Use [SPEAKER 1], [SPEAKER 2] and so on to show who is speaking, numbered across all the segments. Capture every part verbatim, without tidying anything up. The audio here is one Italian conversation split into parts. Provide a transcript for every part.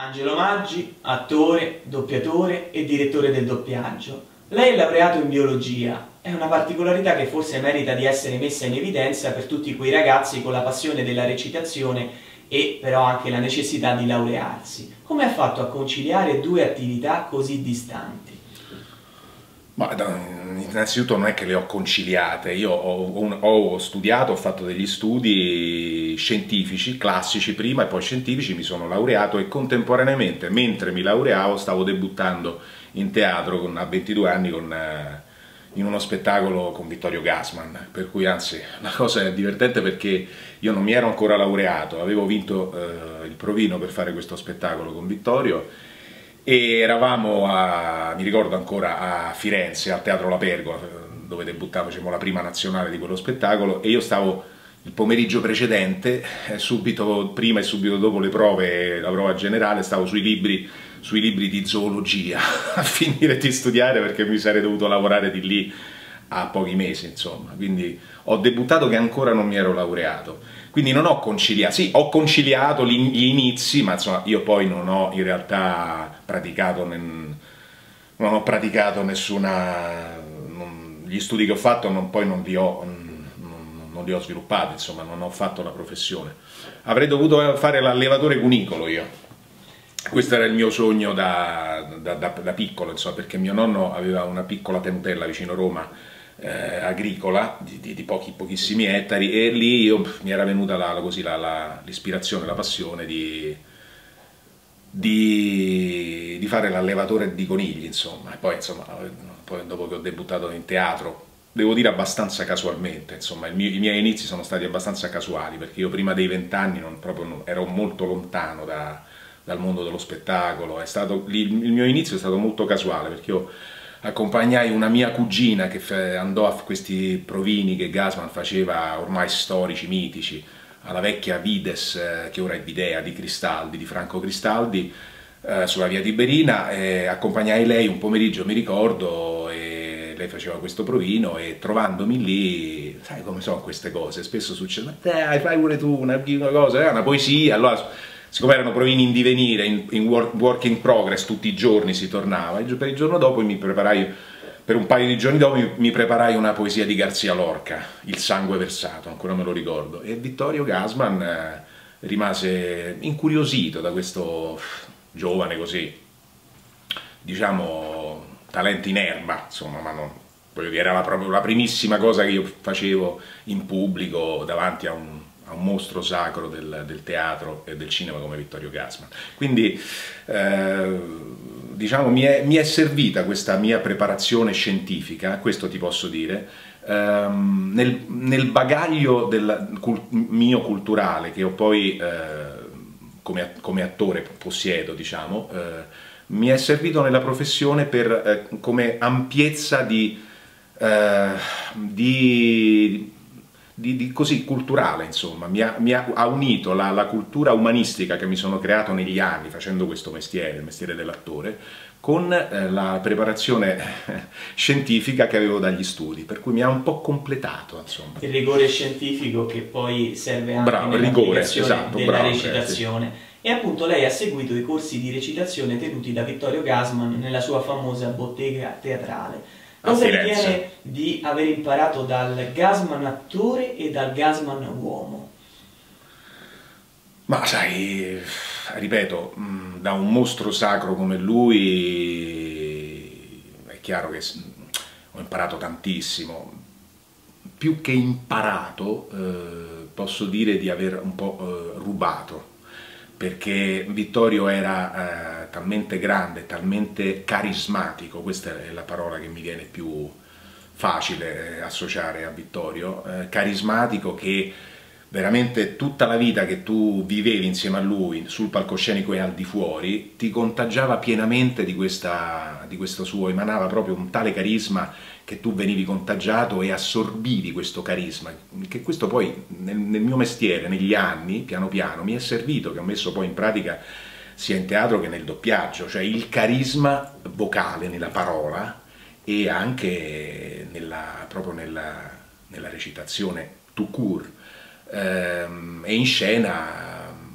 [SPEAKER 1] Angelo Maggi, attore, doppiatore e direttore del doppiaggio. Lei è laureato in biologia, è una particolarità che forse merita di essere messa in evidenza per tutti quei ragazzi con la passione della recitazione e però anche la necessità di laurearsi. Come ha fatto a conciliare due attività così distanti?
[SPEAKER 2] Ma innanzitutto non è che le ho conciliate, io ho, ho studiato, ho fatto degli studi scientifici, classici prima e poi scientifici, mi sono laureato e contemporaneamente, mentre mi laureavo, stavo debuttando in teatro con, a ventidue anni con, in uno spettacolo con Vittorio Gassman, per cui anzi la cosa è divertente perché io non mi ero ancora laureato, avevo vinto eh, il provino per fare questo spettacolo con Vittorio. E eravamo, a, mi ricordo ancora, a Firenze, al Teatro La Pergola, dove debuttavo, diciamo, la prima nazionale di quello spettacolo, e io stavo il pomeriggio precedente, subito prima e subito dopo le prove, la prova generale, stavo sui libri, sui libri di zoologia, a finire di studiare perché mi sarei dovuto lavorare di lì a pochi mesi, insomma. Quindi ho debuttato che ancora non mi ero laureato. Quindi non ho conciliato, sì, ho conciliato gli inizi, ma insomma io poi non ho in realtà praticato, non ho praticato nessuna, non, gli studi che ho fatto non, poi non li ho, non, non li ho sviluppati, insomma non ho fatto la professione. Avrei dovuto fare l'allevatore cunicolo io, questo era il mio sogno da, da, da, da piccolo, insomma, perché mio nonno aveva una piccola tenutella vicino Roma, Eh, agricola di, di, di pochi, pochissimi ettari, e lì io, mi era venuta l'ispirazione, la, la passione di, di, di fare l'allevatore di conigli, insomma. E poi, insomma, poi dopo che ho debuttato in teatro, devo dire abbastanza casualmente, insomma, il mio, i miei inizi sono stati abbastanza casuali, perché io prima dei vent'anni non, proprio, non, ero molto lontano da, dal mondo dello spettacolo. È stato, il mio inizio è stato molto casuale, perché io accompagnai una mia cugina che andò a questi provini che Gassman faceva, ormai storici, mitici, alla vecchia Vides, che ora è Videa, di Cristaldi, di Franco Cristaldi, eh, sulla via Tiberina, e accompagnai lei un pomeriggio, mi ricordo, e lei faceva questo provino, e trovandomi lì, sai come sono queste cose, spesso succede, ma dai, fai pure tu una, una cosa, è una poesia, allora... Siccome erano provini in divenire, in, in work, work in progress, tutti i giorni si tornava, e per il giorno dopo mi preparai, per un paio di giorni dopo mi, mi preparai una poesia di García Lorca, Il sangue versato, ancora me lo ricordo, e Vittorio Gassman eh, rimase incuriosito da questo giovane così, diciamo, talento in erba, insomma, ma non, voglio dire, era la, proprio la primissima cosa che io facevo in pubblico davanti a un... a un mostro sacro del, del teatro e del cinema come Vittorio Gassman. Quindi eh, diciamo mi è, mi è servita questa mia preparazione scientifica, questo ti posso dire, ehm, nel, nel bagaglio del cul, mio culturale che ho poi eh, come, come attore possiedo, diciamo, eh, mi è servito nella professione per, eh, come ampiezza di, eh, di Di, di così culturale, insomma, mi ha, mi ha, ha unito la, la cultura umanistica che mi sono creato negli anni facendo questo mestiere, il mestiere dell'attore, con eh, la preparazione scientifica che avevo dagli studi, per cui mi ha un po' completato, insomma.
[SPEAKER 1] Il rigore scientifico che poi serve anche
[SPEAKER 2] bravo, rigore,
[SPEAKER 1] nell'applicazione
[SPEAKER 2] esatto,
[SPEAKER 1] della
[SPEAKER 2] bravo,
[SPEAKER 1] recitazione.
[SPEAKER 2] sì.
[SPEAKER 1] E appunto lei ha seguito i corsi di recitazione tenuti da Vittorio Gassman nella sua famosa bottega teatrale. Cosa ritiene di aver imparato dal Gassman attore e dal Gassman uomo?
[SPEAKER 2] Ma sai, ripeto, da un mostro sacro come lui è chiaro che ho imparato tantissimo. Più che imparato, eh, posso dire di aver un po' eh, rubato, perché Vittorio era eh, talmente grande, talmente carismatico, questa è la parola che mi viene più facile eh, associare a Vittorio, eh, carismatico, che veramente tutta la vita che tu vivevi insieme a lui sul palcoscenico e al di fuori ti contagiava pienamente di, questa, di questo suo, emanava proprio un tale carisma che tu venivi contagiato e assorbivi questo carisma, che questo poi nel, nel mio mestiere, negli anni, piano piano, mi è servito, che ho messo poi in pratica sia in teatro che nel doppiaggio, cioè il carisma vocale nella parola e anche nella, proprio nella, nella recitazione tout court. Ehm, e in scena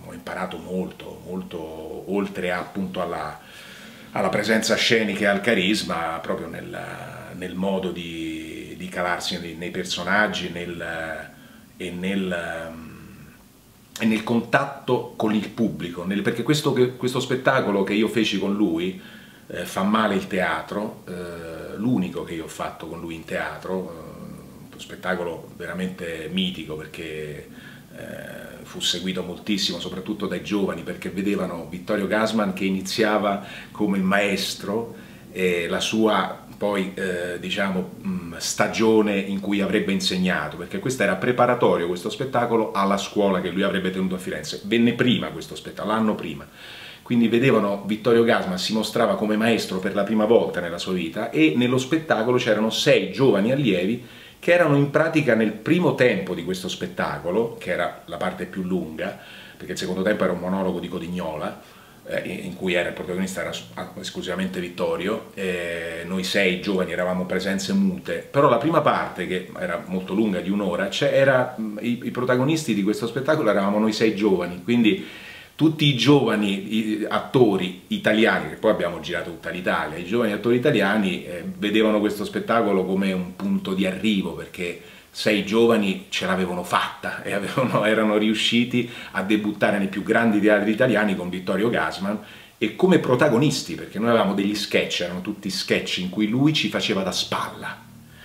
[SPEAKER 2] ho imparato molto, molto oltre appunto alla, alla presenza scenica e al carisma, proprio nel, nel modo di, di calarsi nei, nei personaggi nel, e, nel, e nel contatto con il pubblico, nel, perché questo, questo spettacolo che io feci con lui, eh, Fa male il teatro, eh, l'unico che io ho fatto con lui in teatro, spettacolo veramente mitico, perché eh, fu seguito moltissimo soprattutto dai giovani, perché vedevano Vittorio Gassman che iniziava come maestro e la sua poi eh, diciamo mh, stagione in cui avrebbe insegnato, perché questo era preparatorio, questo spettacolo, alla scuola che lui avrebbe tenuto a Firenze. Venne prima questo spettacolo, l'anno prima. Quindi vedevano Vittorio Gassman, si mostrava come maestro per la prima volta nella sua vita, e nello spettacolo c'erano sei giovani allievi che erano in pratica nel primo tempo di questo spettacolo, che era la parte più lunga, perché il secondo tempo era un monologo di Codignola, eh, in cui era il protagonista era esclusivamente Vittorio, e noi sei giovani eravamo presenze mute, però la prima parte, che era molto lunga, di un'ora, c'era i, i protagonisti di questo spettacolo eravamo noi sei giovani, quindi tutti i giovani attori italiani, che poi abbiamo girato tutta l'Italia, i giovani attori italiani eh, vedevano questo spettacolo come un punto di arrivo, perché sei giovani ce l'avevano fatta e avevano, erano riusciti a debuttare nei più grandi teatri italiani con Vittorio Gassman, e come protagonisti, perché noi avevamo degli sketch, erano tutti sketch in cui lui ci faceva da spalla.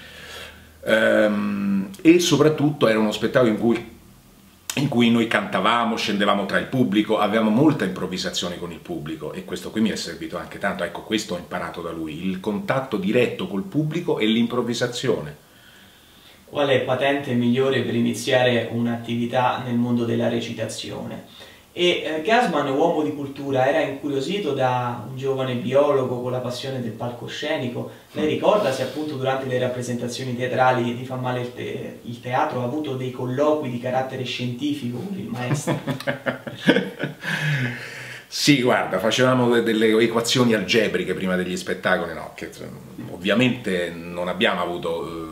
[SPEAKER 2] Ehm, e soprattutto era uno spettacolo in cui in cui noi cantavamo, scendevamo tra il pubblico, avevamo molta improvvisazione con il pubblico, e questo qui mi è servito anche tanto. Ecco, questo ho imparato da lui, il contatto diretto col pubblico e l'improvvisazione.
[SPEAKER 1] Qual è patente migliore per iniziare un'attività nel mondo della recitazione? E eh, Gassman, uomo di cultura, era incuriosito da un giovane biologo con la passione del palcoscenico. Lei ricorda se appunto durante le rappresentazioni teatrali di Fa male il, te il teatro ha avuto dei colloqui di carattere scientifico con il maestro?
[SPEAKER 2] Sì, guarda, facevamo delle equazioni algebriche prima degli spettacoli, no, che ovviamente non abbiamo avuto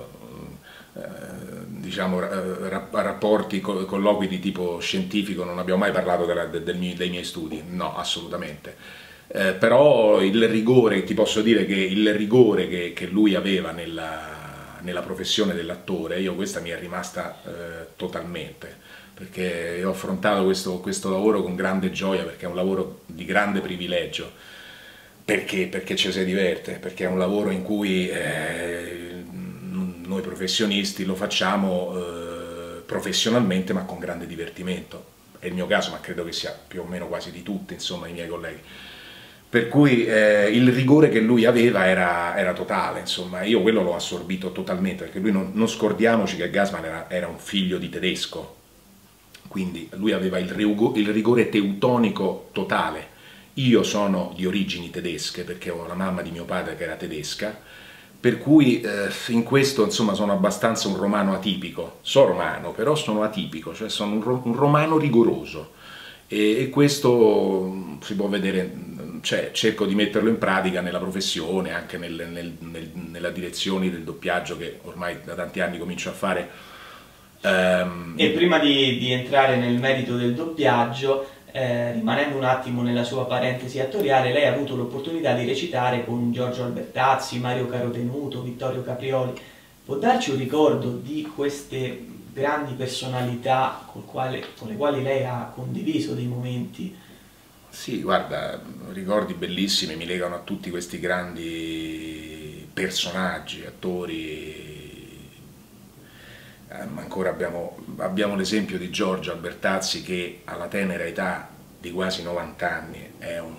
[SPEAKER 2] diciamo rapporti, colloqui di tipo scientifico, non abbiamo mai parlato della, del, dei miei studi, no, assolutamente. Eh, però il rigore, ti posso dire che il rigore che, che lui aveva nella, nella professione dell'attore, io questa mi è rimasta eh, totalmente, perché ho affrontato questo, questo lavoro con grande gioia, perché è un lavoro di grande privilegio. Perché? Perché ci si diverte, perché è un lavoro in cui eh, noi professionisti lo facciamo eh, professionalmente, ma con grande divertimento. È il mio caso, ma credo che sia più o meno quasi di tutti, insomma, i miei colleghi. Per cui eh, il rigore che lui aveva era, era totale, insomma, io quello l'ho assorbito totalmente, perché lui non, non scordiamoci che Gassman era, era un figlio di tedesco, quindi lui aveva il, il rigore teutonico totale. Io sono di origini tedesche, perché ho la mamma di mio padre che era tedesca, per cui eh, in questo insomma sono abbastanza un romano atipico. So romano, però sono atipico, cioè sono un, ro un romano rigoroso, e, e questo si può vedere, cioè, cerco di metterlo in pratica nella professione, anche nel, nel, nel, nella direzione del doppiaggio che ormai da tanti anni comincio a fare. Um,
[SPEAKER 1] e prima di, di entrare nel merito del doppiaggio, Eh, rimanendo un attimo nella sua parentesi attoriale, lei ha avuto l'opportunità di recitare con Giorgio Albertazzi, Mario Carotenuto, Vittorio Caprioli. Può darci un ricordo di queste grandi personalità col quale, con le quali lei ha condiviso dei momenti? Sì, guarda, ricordi bellissimi mi legano a tutti questi grandi personaggi, attori. Ancora abbiamo, abbiamo l'esempio di Giorgio Albertazzi, che alla tenera età di quasi novanta anni è un,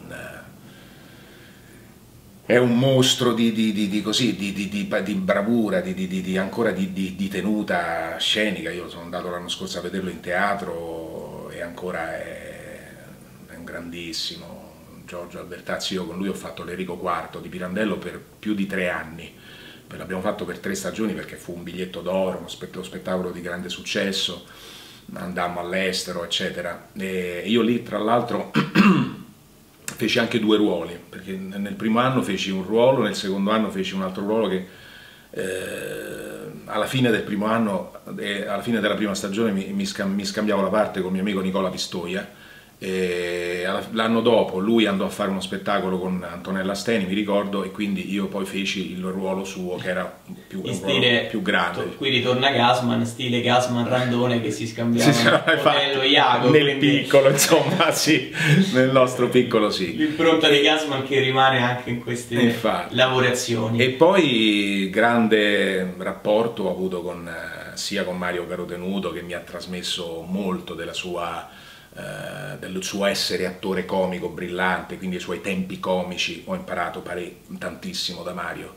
[SPEAKER 1] è un mostro di, di, di, di, così, di, di, di, di bravura, di, di, di, ancora di, di, di tenuta scenica. Io sono andato l'anno scorso a vederlo in teatro e ancora è, è un grandissimo Giorgio Albertazzi. Io con lui ho fatto l'Enrico quarto di Pirandello per più di tre anni. L'abbiamo fatto per tre stagioni perché fu un biglietto d'oro, uno spettacolo di grande successo, andammo all'estero, eccetera. E io lì, tra l'altro, feci anche due ruoli, perché nel primo anno feci un ruolo, nel secondo anno feci un altro ruolo che eh, alla fine del primo anno, eh, alla fine della prima stagione mi, mi, scambiavo la parte con mio amico Nicola Pistoia,
[SPEAKER 2] L'anno dopo lui andò a fare uno spettacolo con Antonella Steni, mi ricordo, e quindi io poi feci il ruolo suo che era più,
[SPEAKER 1] in stile,
[SPEAKER 2] più grande.
[SPEAKER 1] Qui ritorna Gassman, stile Gassman Randone che si scambiavano sì, Otello Iago.
[SPEAKER 2] Nel
[SPEAKER 1] quindi...
[SPEAKER 2] piccolo, insomma, sì, nel nostro piccolo sì.
[SPEAKER 1] L'impronta di Gassman che rimane anche in queste Infatti. lavorazioni.
[SPEAKER 2] E poi grande rapporto ho avuto con, sia con Mario Carotenuto, che mi ha trasmesso molto della sua... Uh, del suo essere attore comico brillante, quindi i suoi tempi comici ho imparato tantissimo da Mario,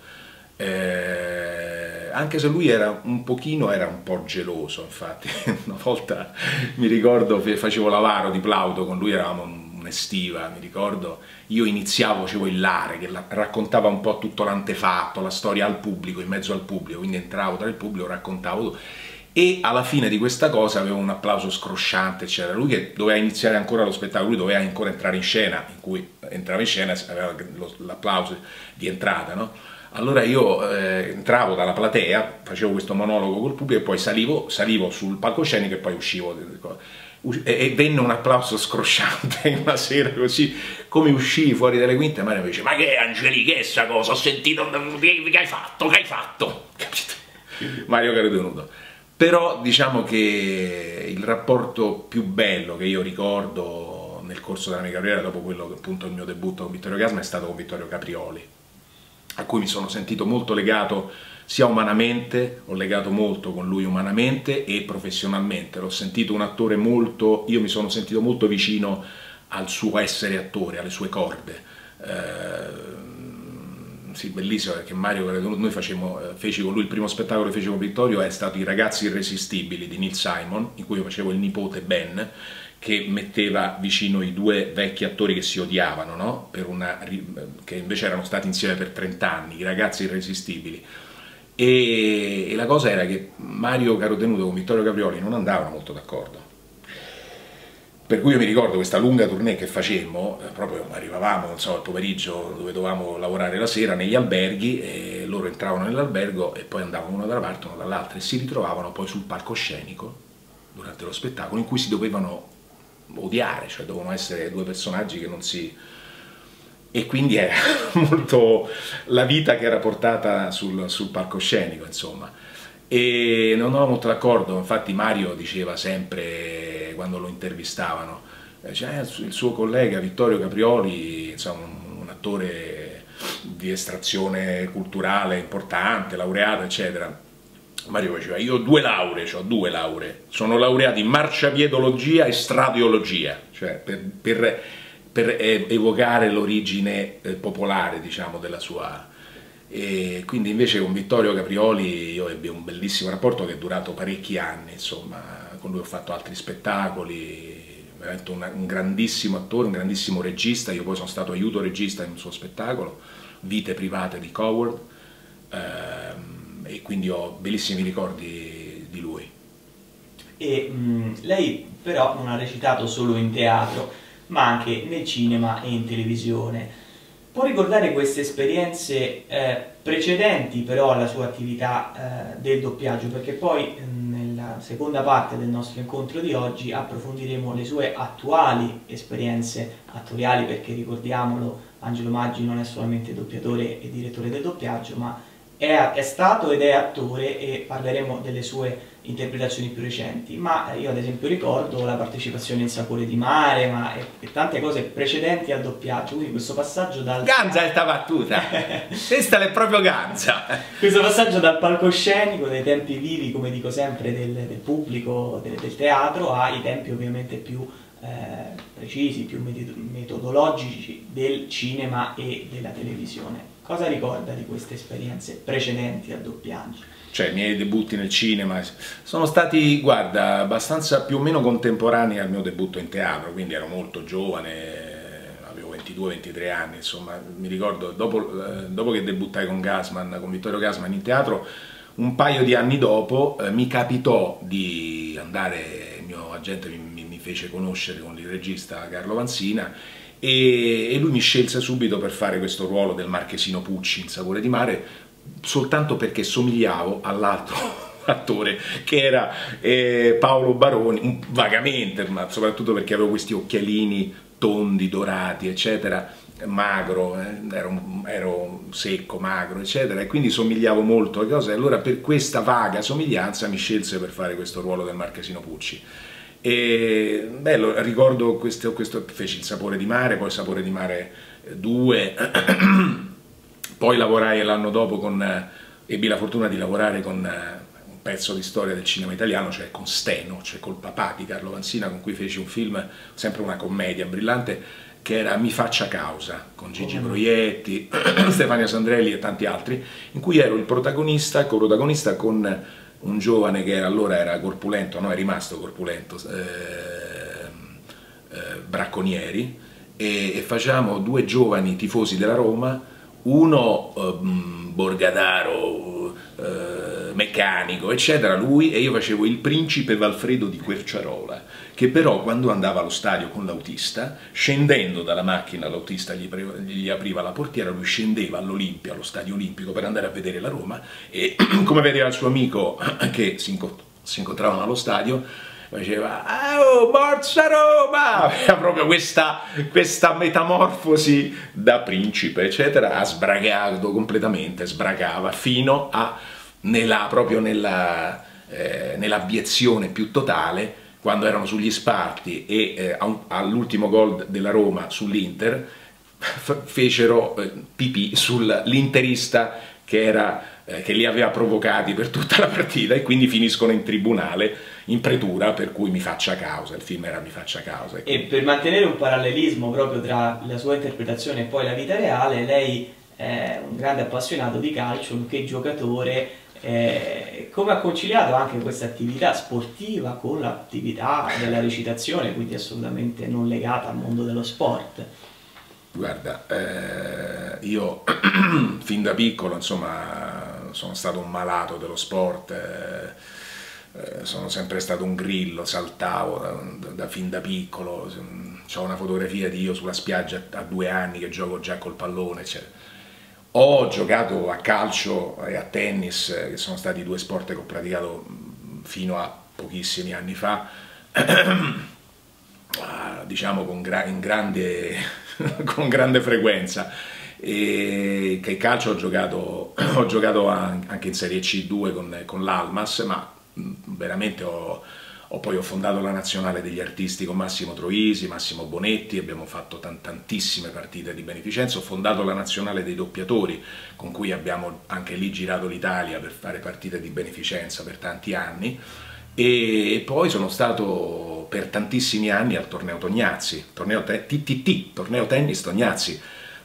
[SPEAKER 2] eh, anche se lui era un pochino, era un po' geloso. Infatti una volta mi ricordo facevo l'avaro di Plauto con lui, eravamo un'estiva, mi ricordo, io iniziavo, facevo il Lare che la, raccontava un po' tutto l'antefatto, la storia al pubblico, in mezzo al pubblico, quindi entravo tra il pubblico, raccontavo tutto. E alla fine di questa cosa avevo un applauso scrosciante, c'era lui che doveva iniziare ancora lo spettacolo, lui doveva ancora entrare in scena, in cui entrava in scena aveva l'applauso di entrata, no? Allora io eh, entravo dalla platea, facevo questo monologo col pubblico e poi salivo, salivo sul palcoscenico e poi uscivo, e, e venne un applauso scrosciante una sera così, come uscii fuori dalle quinte, Mario mi dice: ma che Angeli, che è sta cosa, ho sentito, che hai fatto, che hai fatto? Capito? Mario Carotenuto. Però diciamo che il rapporto più bello che io ricordo nel corso della mia carriera, dopo quello che appunto il mio debutto con Vittorio Gassman, è stato con Vittorio Caprioli, a cui mi sono sentito molto legato sia umanamente, ho legato molto con lui umanamente e professionalmente, l'ho sentito un attore molto, io mi sono sentito molto vicino al suo essere attore, alle sue corde. Eh, Sì, bellissimo, perché Mario, noi facemmo, feci con lui il primo spettacolo che feci con Vittorio, è stato I ragazzi irresistibili di Neil Simon, in cui io facevo il nipote Ben, che metteva vicino i due vecchi attori che si odiavano, no? Per una, che invece erano stati insieme per trent'anni, I ragazzi irresistibili. E, e la cosa era che Mario Carotenuto con Vittorio Caprioli non andavano molto d'accordo. Per cui io mi ricordo questa lunga tournée che facemmo, eh, proprio arrivavamo, non so, al pomeriggio dove dovevamo lavorare la sera negli alberghi, e loro entravano nell'albergo e poi andavano uno da una parte, uno dall'altra, e si ritrovavano poi sul palcoscenico durante lo spettacolo in cui si dovevano odiare, cioè dovevano essere due personaggi che non si... E quindi è molto la vita che era portata sul, sul palcoscenico, insomma. E non ero molto d'accordo, infatti Mario diceva sempre, quando lo intervistavano, cioè, il suo collega Vittorio Caprioli, insomma, un, un attore di estrazione culturale importante, laureato, eccetera. Mario diceva: io ho due lauree, ho due lauree, sono laureato in marciapiedologia e stradiologia, cioè per, per, per evocare l'origine popolare, diciamo, della sua... E quindi invece con Vittorio Caprioli io ebbi un bellissimo rapporto che è durato parecchi anni, insomma, con lui ho fatto altri spettacoli, veramente un, un grandissimo attore, un grandissimo regista, io poi sono stato aiuto regista in un suo spettacolo, Vite private di Coward, ehm, e quindi ho bellissimi ricordi di lui.
[SPEAKER 1] E mh, lei però non ha recitato solo in teatro, ma anche nel cinema e in televisione. Può ricordare queste esperienze eh, precedenti però alla sua attività eh, del doppiaggio? Perché poi nella seconda parte del nostro incontro di oggi approfondiremo le sue attuali esperienze attoriali, perché ricordiamolo, Angelo Maggi non è solamente doppiatore e direttore del doppiaggio, ma è, è stato ed è attore, e parleremo delle sue interpretazioni più recenti. Ma io ad esempio ricordo la partecipazione in Sapore di mare, ma e, e tante cose precedenti al doppiaggio, quindi questo passaggio dal...
[SPEAKER 2] Ganza è sta battuta! Questa è proprio Ganza!
[SPEAKER 1] Questo passaggio dal palcoscenico, dai tempi vivi, come dico sempre, del, del pubblico, del, del teatro, ai tempi ovviamente più eh, precisi, più metodologici del cinema e della televisione. Cosa ricorda di queste esperienze precedenti al doppiaggio?
[SPEAKER 2] Cioè, i miei debutti nel cinema sono stati, guarda, abbastanza più o meno contemporanei al mio debutto in teatro, quindi ero molto giovane, avevo ventidue ventitré anni, insomma, mi ricordo, dopo, dopo che debuttai con Gassman, con Vittorio Gassman in teatro, un paio di anni dopo eh, mi capitò di andare, il mio agente mi, mi fece conoscere con il regista Carlo Vanzina, e, e lui mi scelse subito per fare questo ruolo del marchesino Pucci in Sapore di mare, soltanto perché somigliavo all'altro attore, che era eh, Paolo Baroni, vagamente, ma soprattutto perché avevo questi occhialini tondi, dorati, eccetera, magro, eh, ero, ero secco, magro, eccetera, e quindi somigliavo molto a cose, e allora per questa vaga somiglianza mi scelse per fare questo ruolo del Marchesino Pucci. E bello, ricordo questo, questo, feci Il sapore di mare, poi Sapore di mare due, poi lavorai l'anno dopo con, ebbi la fortuna di lavorare con un pezzo di storia del cinema italiano, cioè con Steno, cioè col papà di Carlo Vanzina, con cui feci un film, sempre una commedia brillante, che era Mi faccia causa, con Gigi Proietti, Stefania Sandrelli e tanti altri, in cui ero il protagonista, co-protagonista con un giovane che era, allora era corpulento, no, è rimasto corpulento, eh, eh, Bracconieri, e, e facciamo due giovani tifosi della Roma, uno eh, Borgadaro, eh, meccanico, eccetera, lui, e io facevo il principe Valfredo di Querciarola, che però quando andava allo stadio con l'autista, scendendo dalla macchina, l'autista gli, gli apriva la portiera, lui scendeva all'Olimpia, allo stadio olimpico, per andare a vedere la Roma, e come vedeva il suo amico che si, si incontravano allo stadio, faceva "Oh, Forza Roma!" Aveva proprio questa, questa metamorfosi da principe, eccetera, ha sbragato completamente, sbragava, fino a, nella, proprio nella, eh, nell'abiezione più totale, quando erano sugli sparti e eh, all'ultimo gol della Roma sull'Inter, fecero eh, pipì sull'interista che, era, eh, che li aveva provocati per tutta la partita, e quindi finiscono in tribunale, in pretura, per cui Mi faccia causa, il film era Mi faccia causa.
[SPEAKER 1] E, e per mantenere un parallelismo proprio tra la sua interpretazione e poi la vita reale, lei è un grande appassionato di calcio, nonché giocatore. Eh, come ha conciliato anche questa attività sportiva con l'attività della recitazione, quindi assolutamente non legata al mondo dello sport?
[SPEAKER 2] Guarda, eh, io fin da piccolo, insomma, sono stato un malato dello sport, eh, eh, sono sempre stato un grillo, saltavo da, da, da fin da piccolo, ho una fotografia di io sulla spiaggia a due anni che gioco già col pallone, eccetera. Ho giocato a calcio e a tennis, che sono stati due sport che ho praticato fino a pochissimi anni fa, diciamo con, gra in grande, con grande frequenza. E che calcio ho giocato, ho giocato anche in Serie C due con, con l'Almas, ma veramente ho... Ho poi ho fondato la nazionale degli artisti con Massimo Troisi, Massimo Bonetti, abbiamo fatto tantissime partite di beneficenza, ho fondato la nazionale dei doppiatori, con cui abbiamo anche lì girato l'Italia per fare partite di beneficenza per tanti anni, e poi sono stato per tantissimi anni al torneo Tognazzi, torneo T T T, torneo tennis Tognazzi,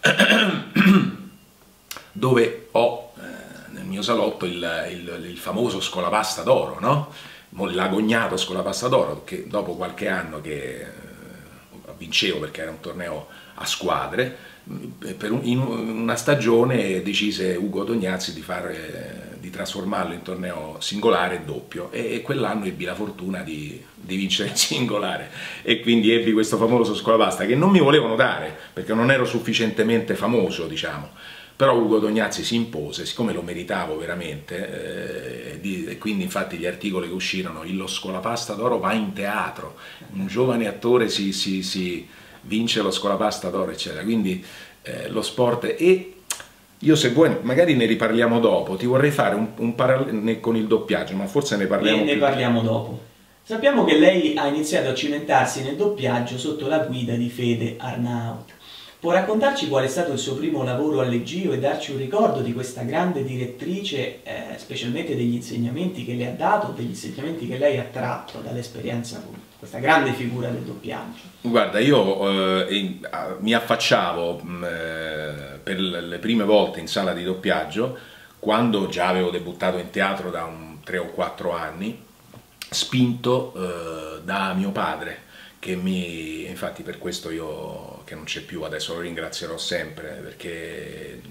[SPEAKER 2] dove ho eh, nel mio salotto il, il, il famoso Scolapasta d'oro, no? L'agognato Scolapasta d'oro, che dopo qualche anno che vincevo, perché era un torneo a squadre, per un, in una stagione decise Ugo Tognazzi di, fare, di trasformarlo in torneo singolare e doppio, e, e quell'anno ebbi la fortuna di, di vincere il singolare, e quindi ebbi questo famoso Scolapasta che non mi volevano dare perché non ero sufficientemente famoso, diciamo. Però Ugo Tognazzi si impose, siccome lo meritavo veramente, eh, di, e quindi infatti gli articoli che uscirono, il Lo Scolapasta d'oro va in teatro, un giovane attore si, si, si vince lo Scolapasta d'oro, eccetera. Quindi eh, lo sport, e io, se vuoi, magari ne riparliamo dopo, ti vorrei fare un, un parallelo con il doppiaggio, ma forse ne parliamo
[SPEAKER 1] ne,
[SPEAKER 2] più.
[SPEAKER 1] ne parliamo dopo. Sappiamo che lei ha iniziato a cimentarsi nel doppiaggio sotto la guida di Fede Arnaut. Può raccontarci qual è stato il suo primo lavoro al Leggio e darci un ricordo di questa grande direttrice, eh, specialmente degli insegnamenti che le ha dato, degli insegnamenti che lei ha tratto dall'esperienza con questa grande figura del doppiaggio?
[SPEAKER 2] Guarda, io eh, mi affacciavo eh, per le prime volte in sala di doppiaggio quando già avevo debuttato in teatro da un tre o quattro anni, spinto eh, da mio padre, che mi, infatti per questo io, che non c'è più adesso, lo ringrazierò sempre, perché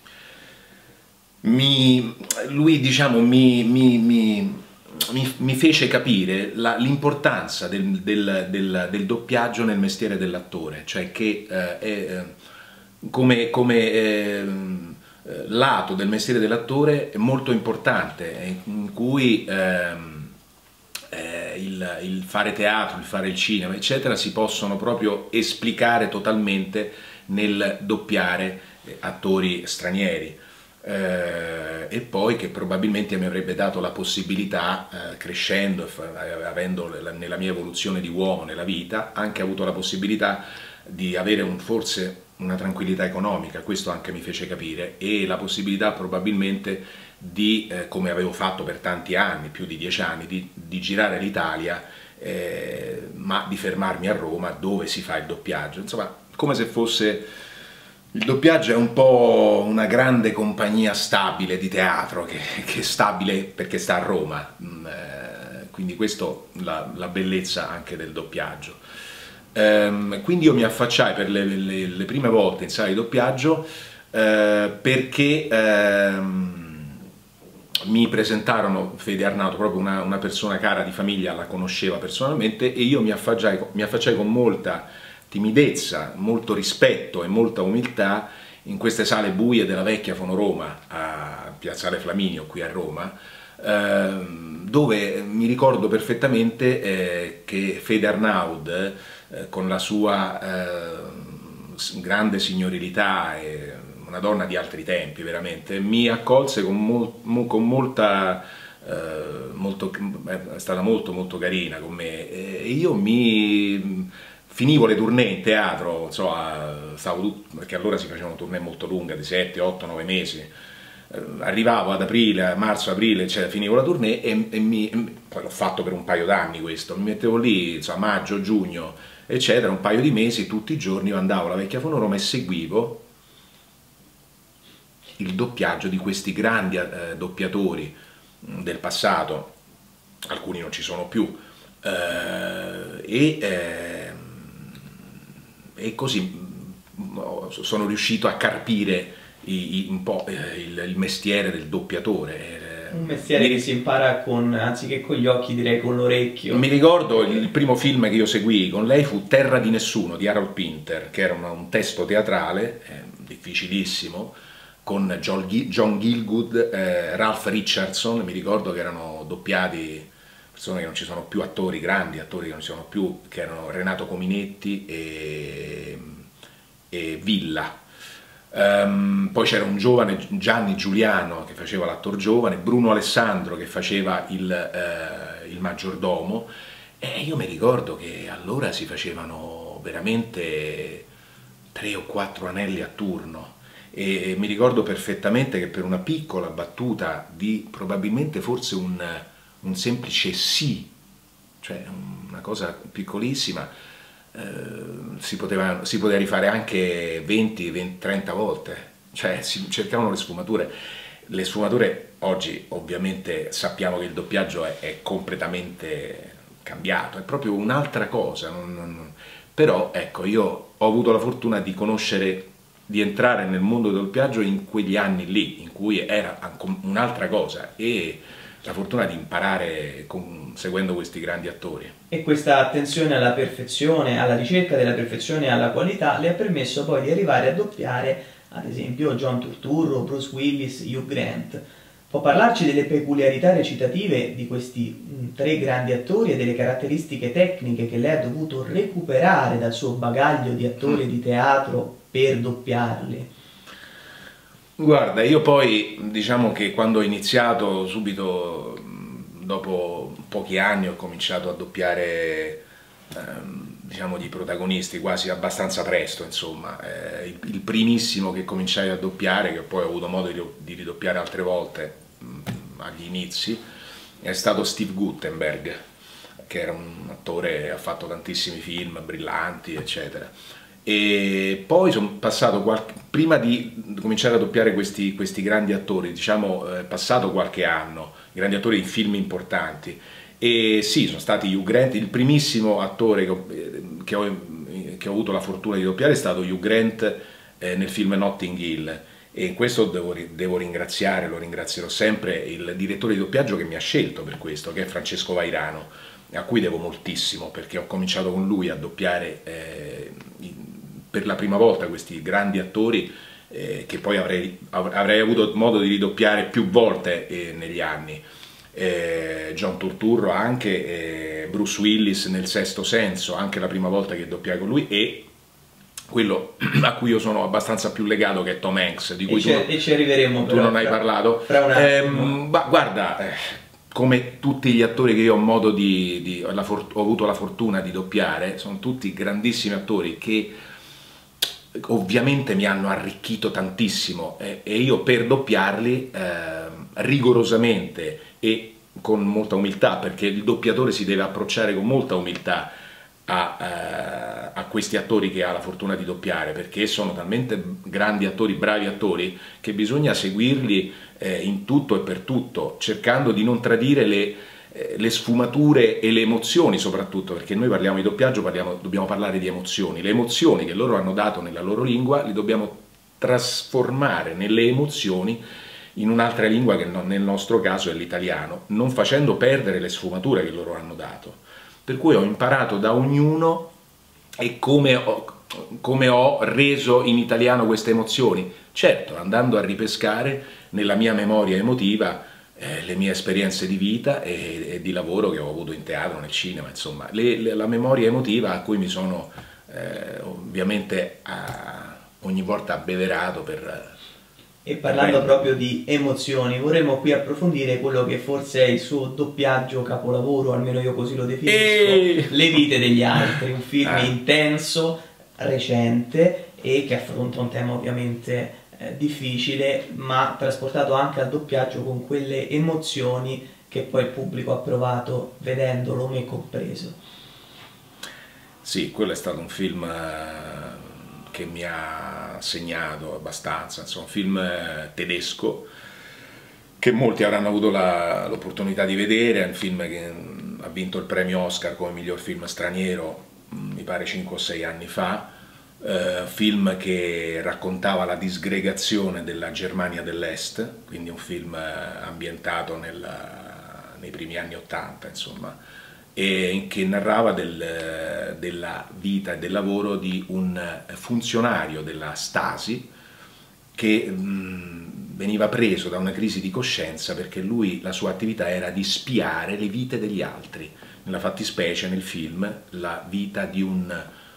[SPEAKER 2] mi, lui, diciamo, mi, mi, mi, mi, mi fece capire l'importanza del, del, del, del doppiaggio nel mestiere dell'attore, cioè che eh, è, come, come eh, lato del mestiere dell'attore molto importante, in cui ehm, eh, il, il fare teatro, il fare il cinema, eccetera, si possono proprio esplicare totalmente nel doppiare attori stranieri. Eh, e poi che probabilmente mi avrebbe dato la possibilità, eh, crescendo, avendo nella mia evoluzione di uomo nella vita, anche avuto la possibilità di avere un, forse una tranquillità economica, questo anche mi fece capire, e la possibilità probabilmente di, eh, come avevo fatto per tanti anni, più di dieci anni, di, di girare l'Italia, eh, ma di fermarmi a Roma dove si fa il doppiaggio, insomma come se fosse... Il doppiaggio è un po' una grande compagnia stabile di teatro, che, che è stabile perché sta a Roma, eh, quindi questa è la, la bellezza anche del doppiaggio. Ehm, quindi io mi affacciai per le, le, le prime volte in sala di doppiaggio eh, perché ehm, mi presentarono Fede Arnaudo, proprio una, una persona cara di famiglia, la conosceva personalmente, e io mi affacciai, mi affacciai con molta timidezza, molto rispetto e molta umiltà in queste sale buie della vecchia Fonoroma a Piazzale Flaminio qui a Roma, dove mi ricordo perfettamente che Fede Arnaud, con la sua grande signorilità, e una donna di altri tempi veramente, mi accolse con, mol con molta... molto, è stata molto molto carina con me, e io mi... Finivo le tournée in teatro, insomma, stavo, perché allora si facevano tournée molto lunghe, di sette, otto, nove mesi. Arrivavo ad aprile, a marzo, aprile, cioè, finivo la tournée e, e mi, poi l'ho fatto per un paio d'anni questo, mi mettevo lì, insomma, maggio, giugno, eccetera, un paio di mesi, tutti i giorni io andavo alla vecchia Fonoroma e seguivo il doppiaggio di questi grandi eh, doppiatori del passato, alcuni non ci sono più, eh, e... Eh, e così sono riuscito a carpire i, i, un po' il, il mestiere del doppiatore.
[SPEAKER 1] Un mestiere mi, che si impara con, anziché con gli occhi, direi con l'orecchio.
[SPEAKER 2] Mi ricordo il primo film che io seguii con lei fu Terra di Nessuno di Harold Pinter, che era una, un testo teatrale eh, difficilissimo, con John, John Gielgud, eh, Ralph Richardson, mi ricordo che erano doppiati persone che non ci sono più, attori, grandi attori che non ci sono più, che erano Renato Cominetti e, e Villa. Um, poi c'era un giovane Gianni Giuliano che faceva l'attor giovane, Bruno Alessandro che faceva il, eh, il maggiordomo, e io mi ricordo che allora si facevano veramente tre o quattro anelli a turno, e, e mi ricordo perfettamente che per una piccola battuta di probabilmente forse un un semplice sì, cioè una cosa piccolissima, eh, si, poteva, si poteva rifare anche venti, venti, trenta volte, cioè si cercavano le sfumature. Le sfumature oggi ovviamente sappiamo che il doppiaggio è, è completamente cambiato, è proprio un'altra cosa, non, non, però ecco, io ho avuto la fortuna di conoscere, di entrare nel mondo del doppiaggio in quegli anni lì, in cui era un'altra cosa, e la fortuna di imparare con, seguendo questi grandi attori.
[SPEAKER 1] E questa attenzione alla perfezione, alla ricerca della perfezione e alla qualità le ha permesso poi di arrivare a doppiare ad esempio John Turturro, Bruce Willis, Hugh Grant. Può parlarci delle peculiarità recitative di questi mh, tre grandi attori e delle caratteristiche tecniche che lei ha dovuto recuperare dal suo bagaglio di attore di teatro per doppiarli?
[SPEAKER 2] Guarda, io poi diciamo che quando ho iniziato, subito dopo pochi anni, ho cominciato a doppiare ehm, diciamo di protagonisti quasi abbastanza presto, insomma. Eh, il, il primissimo che cominciai a doppiare, che poi ho avuto modo di, di ridoppiare altre volte mh, agli inizi, è stato Steve Guttenberg, che era un attore, ha fatto tantissimi film brillanti, eccetera. E poi sono passato qualche, prima di cominciare a doppiare questi, questi grandi attori, diciamo, è passato qualche anno, grandi attori in film importanti, e sì, sono stati Hugh Grant. Il primissimo attore che ho, che ho, che ho avuto la fortuna di doppiare è stato Hugh Grant eh, nel film Notting Hill, e in questo devo, devo ringraziare, lo ringrazierò sempre, il direttore di doppiaggio che mi ha scelto per questo, che è Francesco Vairano, a cui devo moltissimo, perché ho cominciato con lui a doppiare eh, per la prima volta questi grandi attori eh, che poi avrei, avrei avuto modo di ridoppiare più volte eh, negli anni. Eh, John Turturro anche, eh, Bruce Willis nel Sesto Senso, anche la prima volta che doppiai con lui, e quello a cui io sono abbastanza più legato, che è Tom Hanks, di cui tu,
[SPEAKER 1] e ci arriveremo,
[SPEAKER 2] tu
[SPEAKER 1] però,
[SPEAKER 2] non hai
[SPEAKER 1] fra,
[SPEAKER 2] parlato.
[SPEAKER 1] Fra un
[SPEAKER 2] eh, guarda, eh, come tutti gli attori che io ho, modo di, di, ho, la ho avuto la fortuna di doppiare, sono tutti grandissimi attori che ovviamente mi hanno arricchito tantissimo, eh, e io per doppiarli eh, rigorosamente e con molta umiltà, perché il doppiatore si deve approcciare con molta umiltà a, eh, a questi attori che ha la fortuna di doppiare, perché sono talmente grandi attori, bravi attori, che bisogna seguirli eh, in tutto e per tutto, cercando di non tradire le, eh, le sfumature e le emozioni, soprattutto perché noi parliamo di doppiaggio, parliamo, dobbiamo parlare di emozioni. Le emozioni che loro hanno dato nella loro lingua li dobbiamo trasformare nelle emozioni in un'altra lingua, che nel nostro caso è l'italiano, non facendo perdere le sfumature che loro hanno dato. Per cui ho imparato da ognuno e come ho, come ho reso in italiano queste emozioni, certo andando a ripescare nella mia memoria emotiva eh, le mie esperienze di vita e, e di lavoro che ho avuto in teatro, nel cinema, insomma, le, le, la memoria emotiva a cui mi sono eh, ovviamente a, ogni volta abbeverato per...
[SPEAKER 1] E parlando proprio di emozioni, vorremmo qui approfondire quello che forse è il suo doppiaggio capolavoro, almeno io così lo definisco, e... Le vite degli altri, un film ah. intenso, recente e che affronta un tema ovviamente eh, difficile, ma trasportato anche al doppiaggio con quelle emozioni che poi il pubblico ha provato vedendolo, me compreso.
[SPEAKER 2] Sì, quello è stato un film che mi ha segnato abbastanza, insomma, un film tedesco che molti avranno avuto l'opportunità di vedere, è un film che ha vinto il premio Oscar come miglior film straniero, mi pare cinque o sei anni fa, eh, film che raccontava la disgregazione della Germania dell'Est, quindi un film ambientato nel, nei primi anni Ottanta, insomma, e che narrava del, della vita e del lavoro di un funzionario della Stasi che mh, veniva preso da una crisi di coscienza perché lui, la sua attività era di spiare le vite degli altri, nella fattispecie nel film la vita di un,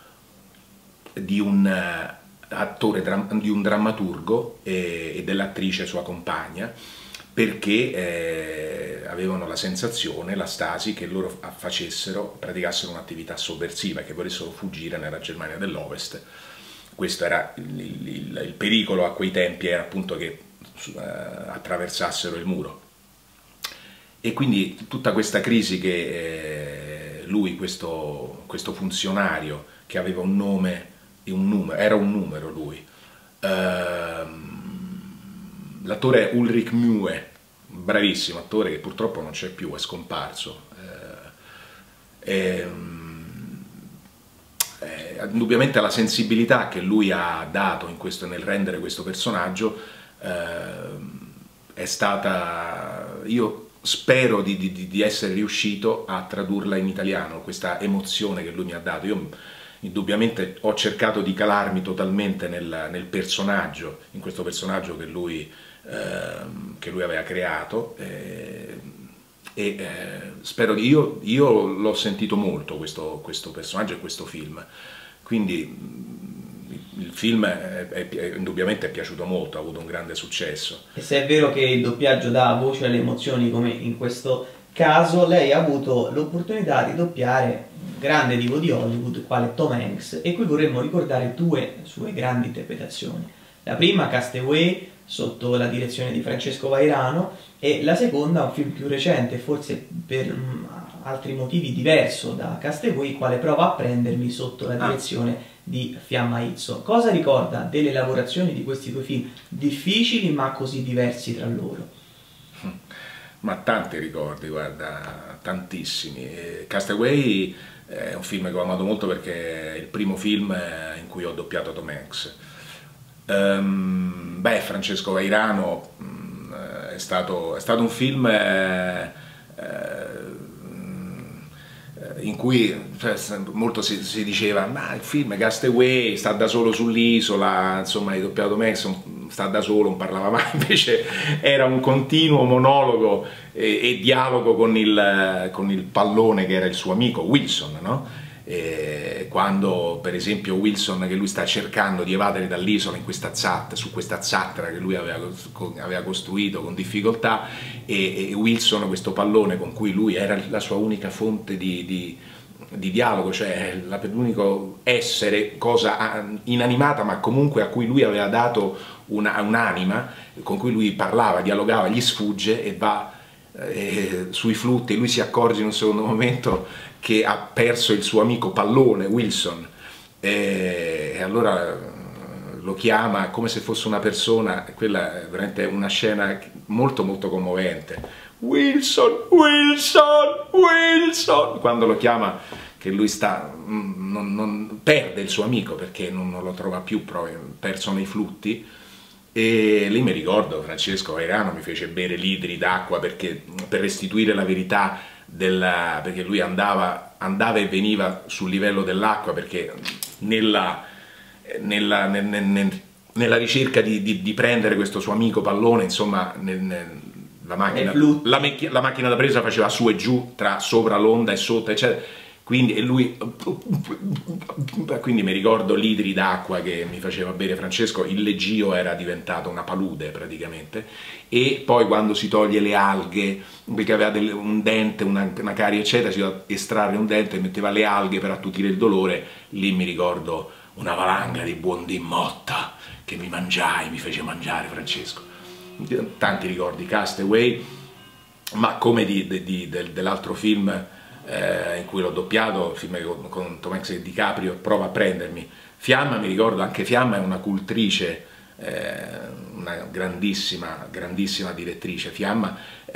[SPEAKER 2] di un attore, di un drammaturgo e, e dell'attrice sua compagna, perché eh, avevano la sensazione, la Stasi, che loro facessero, praticassero un'attività sovversiva, che volessero fuggire nella Germania dell'Ovest. Questo era il, il, il pericolo a quei tempi, era appunto che eh, attraversassero il muro. E quindi tutta questa crisi che eh, lui, questo, questo funzionario, che aveva un nome e un numero, era un numero lui, ehm, l'attore è Ulrich Mühe, bravissimo attore che purtroppo non c'è più, è scomparso. Eh, eh, eh, indubbiamente la sensibilità che lui ha dato in questo, nel rendere questo personaggio eh, è stata, io spero di, di, di essere riuscito a tradurla in italiano, questa emozione che lui mi ha dato. Io indubbiamente ho cercato di calarmi totalmente nel, nel personaggio, in questo personaggio che lui che lui aveva creato eh, e eh, spero di io, io l'ho sentito molto questo, questo personaggio e questo film, quindi il film è, è, è, indubbiamente è piaciuto molto, ha avuto un grande successo.
[SPEAKER 1] E se è vero che il doppiaggio dà voce alle emozioni, come in questo caso, lei ha avuto l'opportunità di doppiare un grande divo di Hollywood quale Tom Hanks, e qui vorremmo ricordare due sue grandi interpretazioni. La prima, Castaway, sotto la direzione di Francesco Vairano, e la seconda, un film più recente, forse per um, altri motivi diverso da Castaway, quale Prova a prendermi, sotto la direzione ah. di Fiamma Izzo. Cosa ricorda delle lavorazioni di questi due film, difficili ma così diversi tra loro?
[SPEAKER 2] Ma tanti ricordi, guarda, tantissimi. Castaway è un film che ho amato molto perché è il primo film in cui ho doppiato Tom Hanks. Um, beh, Francesco Vairano um, è, stato, è stato un film eh, eh, in cui cioè, molto si, si diceva ma il film è Castaway, sta da solo sull'isola, insomma hai doppiato Mason, sta da solo, non parlava mai, invece era un continuo monologo e, e dialogo con il, con il pallone che era il suo amico Wilson, no? E quando per esempio Wilson, che lui sta cercando di evadere dall'isola in questa zattera, su questa zattera che lui aveva, aveva costruito con difficoltà, e, e Wilson, questo pallone con cui lui era la sua unica fonte di, di, di dialogo, cioè l'unico essere, cosa inanimata ma comunque a cui lui aveva dato un'anima, con cui lui parlava, dialogava, gli sfugge e va eh, sui flutti, e lui si accorge in un secondo momento che ha perso il suo amico pallone Wilson, e, e allora lo chiama come se fosse una persona. Quella è veramente una scena molto molto commovente. Wilson, Wilson, Wilson, quando lo chiama, che lui sta, non, non, perde il suo amico perché non, non lo trova più, proprio perso nei flutti. E lì mi ricordo Francesco Vairano mi fece bere litri d'acqua perché per restituire la verità della, perché lui andava, andava e veniva sul livello dell'acqua, perché nella, nella, nel, nel, nella ricerca di, di, di prendere questo suo amico pallone, insomma nel, nel, la, macchina, la, la macchina da presa faceva su e giù tra sopra l'onda e sotto, eccetera. Quindi, e lui, quindi mi ricordo litri d'acqua che mi faceva bere Francesco, il leggio era diventato una palude praticamente, e poi quando si toglie le alghe, perché aveva del, un dente, una, una carie eccetera, si doveva estrarre un dente, metteva le alghe per attutire il dolore, lì mi ricordo una valanga di buon Dim Motta che mi mangiai, mi fece mangiare Francesco. Tanti ricordi, Castaway, ma come di, di, di, del, dell'altro film Eh, in cui l'ho doppiato, film con, con Tom Hanks e DiCaprio, Prova a prendermi. Fiamma, mi ricordo, anche Fiamma è una cultrice, eh, una grandissima, grandissima direttrice, Fiamma,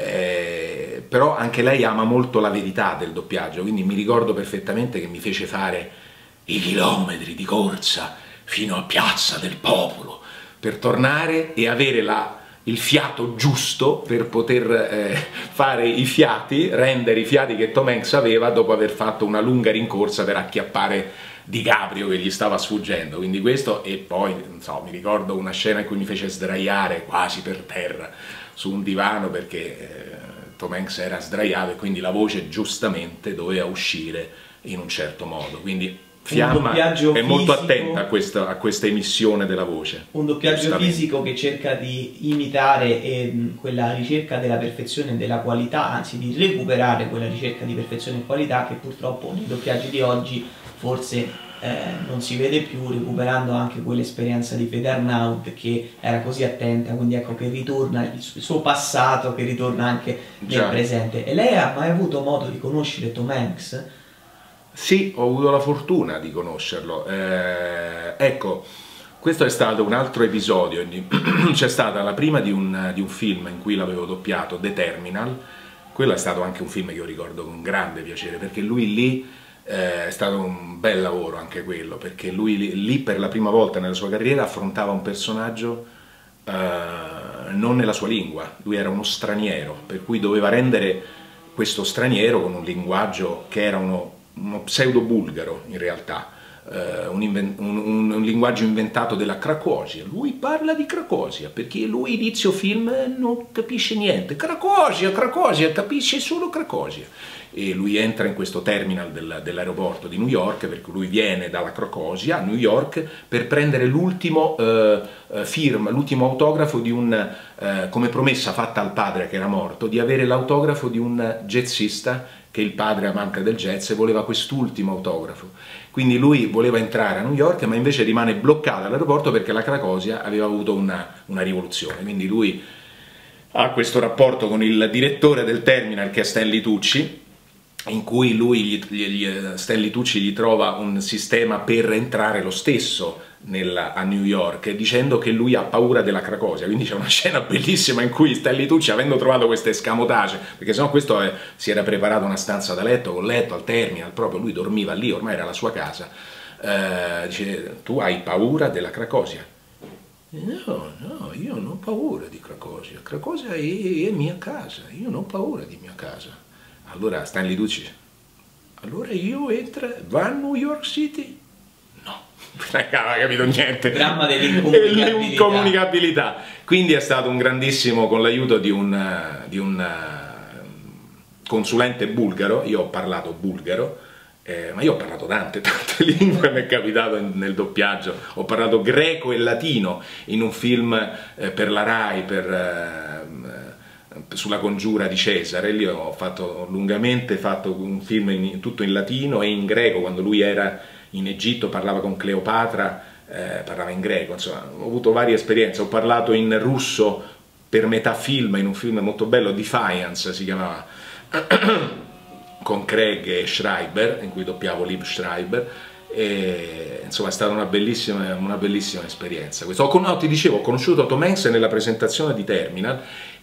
[SPEAKER 2] eh, però anche lei ama molto la verità del doppiaggio, quindi mi ricordo perfettamente che mi fece fare i chilometri di corsa fino a Piazza del Popolo per tornare e avere la il fiato giusto per poter eh, fare i fiati, rendere i fiati che Tom Hanks aveva dopo aver fatto una lunga rincorsa per acchiappare DiCaprio che gli stava sfuggendo. Quindi questo, e poi non so, mi ricordo una scena in cui mi fece sdraiare quasi per terra su un divano perché eh, Tom Hanks era sdraiato e quindi la voce giustamente doveva uscire in un certo modo. Quindi Fiamma è fisico, molto attenta a questa, a questa emissione della voce.
[SPEAKER 1] Un doppiaggio fisico che cerca di imitare eh, quella ricerca della perfezione e della qualità, anzi di recuperare quella ricerca di perfezione e qualità che purtroppo nei doppiaggi di oggi forse eh, non si vede più, recuperando anche quell'esperienza di Faye Arnaud che era così attenta, quindi ecco che ritorna il suo passato, che ritorna anche nel Già. presente. E lei ha mai avuto modo di conoscere Tom Hanks?
[SPEAKER 2] Sì, ho avuto la fortuna di conoscerlo. Eh, ecco, questo è stato un altro episodio. C'è stata la prima di un, di un film in cui l'avevo doppiato, The Terminal. Quello è stato anche un film che io ricordo con grande piacere, perché lui lì eh, è stato un bel lavoro anche quello, perché lui lì, lì per la prima volta nella sua carriera affrontava un personaggio eh, non nella sua lingua. Lui era uno straniero, per cui doveva rendere questo straniero con un linguaggio che era uno uno pseudo-bulgaro in realtà, eh, un, un, un, un linguaggio inventato della Cracovia. Lui parla di Cracovia perché lui inizio film non capisce niente, Cracovia, Cracovia, capisce solo Cracovia, e lui entra in questo terminal del, dell'aeroporto di New York, perché lui viene dalla Cracovia a New York per prendere l'ultimo eh, firma, l'ultimo autografo di un, eh, come promessa fatta al padre che era morto, di avere l'autografo di un jazzista che il padre amante del jazz e voleva quest'ultimo autografo. Quindi lui voleva entrare a New York, ma invece rimane bloccato all'aeroporto perché la Cracovia aveva avuto una, una rivoluzione. Quindi lui ha questo rapporto con il direttore del terminal, che è Stanley Tucci, in cui lui, gli, gli, Stanley Tucci gli trova un sistema per entrare lo stesso nella, a New York, dicendo che lui ha paura della Cracovia. Quindi c'è una scena bellissima in cui Stanley Tucci, avendo trovato questo escamotage, perché sennò questo è, si era preparato una stanza da letto con letto al terminal, proprio lui dormiva lì, ormai era la sua casa, eh, dice: tu hai paura della Cracovia? No, no, io non ho paura di Cracovia, Cracovia è, è mia casa, io non ho paura di mia casa. Allora Stanley Tucci: allora io entro, va a New York City? No, non aveva capito niente.
[SPEAKER 1] Dramma dell'incomunicabilità.
[SPEAKER 2] L'incomunicabilità. Quindi è stato un grandissimo, con l'aiuto di un, di un consulente bulgaro, io ho parlato bulgaro, eh, ma io ho parlato tante, tante lingue, mi è capitato in, nel doppiaggio, ho parlato greco e latino in un film eh, per la Rai, per, eh, sulla congiura di Cesare. Lì ho fatto ho lungamente fatto un film in, tutto in latino e in greco. Quando lui era in Egitto parlava con Cleopatra, eh, parlava in greco, insomma ho avuto varie esperienze. Ho parlato in russo per metà film, in un film molto bello, Defiance si chiamava, con Craig e Schreiber, in cui doppiavo Liev Schreiber, e, insomma è stata una bellissima, una bellissima esperienza. Questo. Ho, no, ti dicevo, ho conosciuto Tom Hanks nella presentazione di Terminal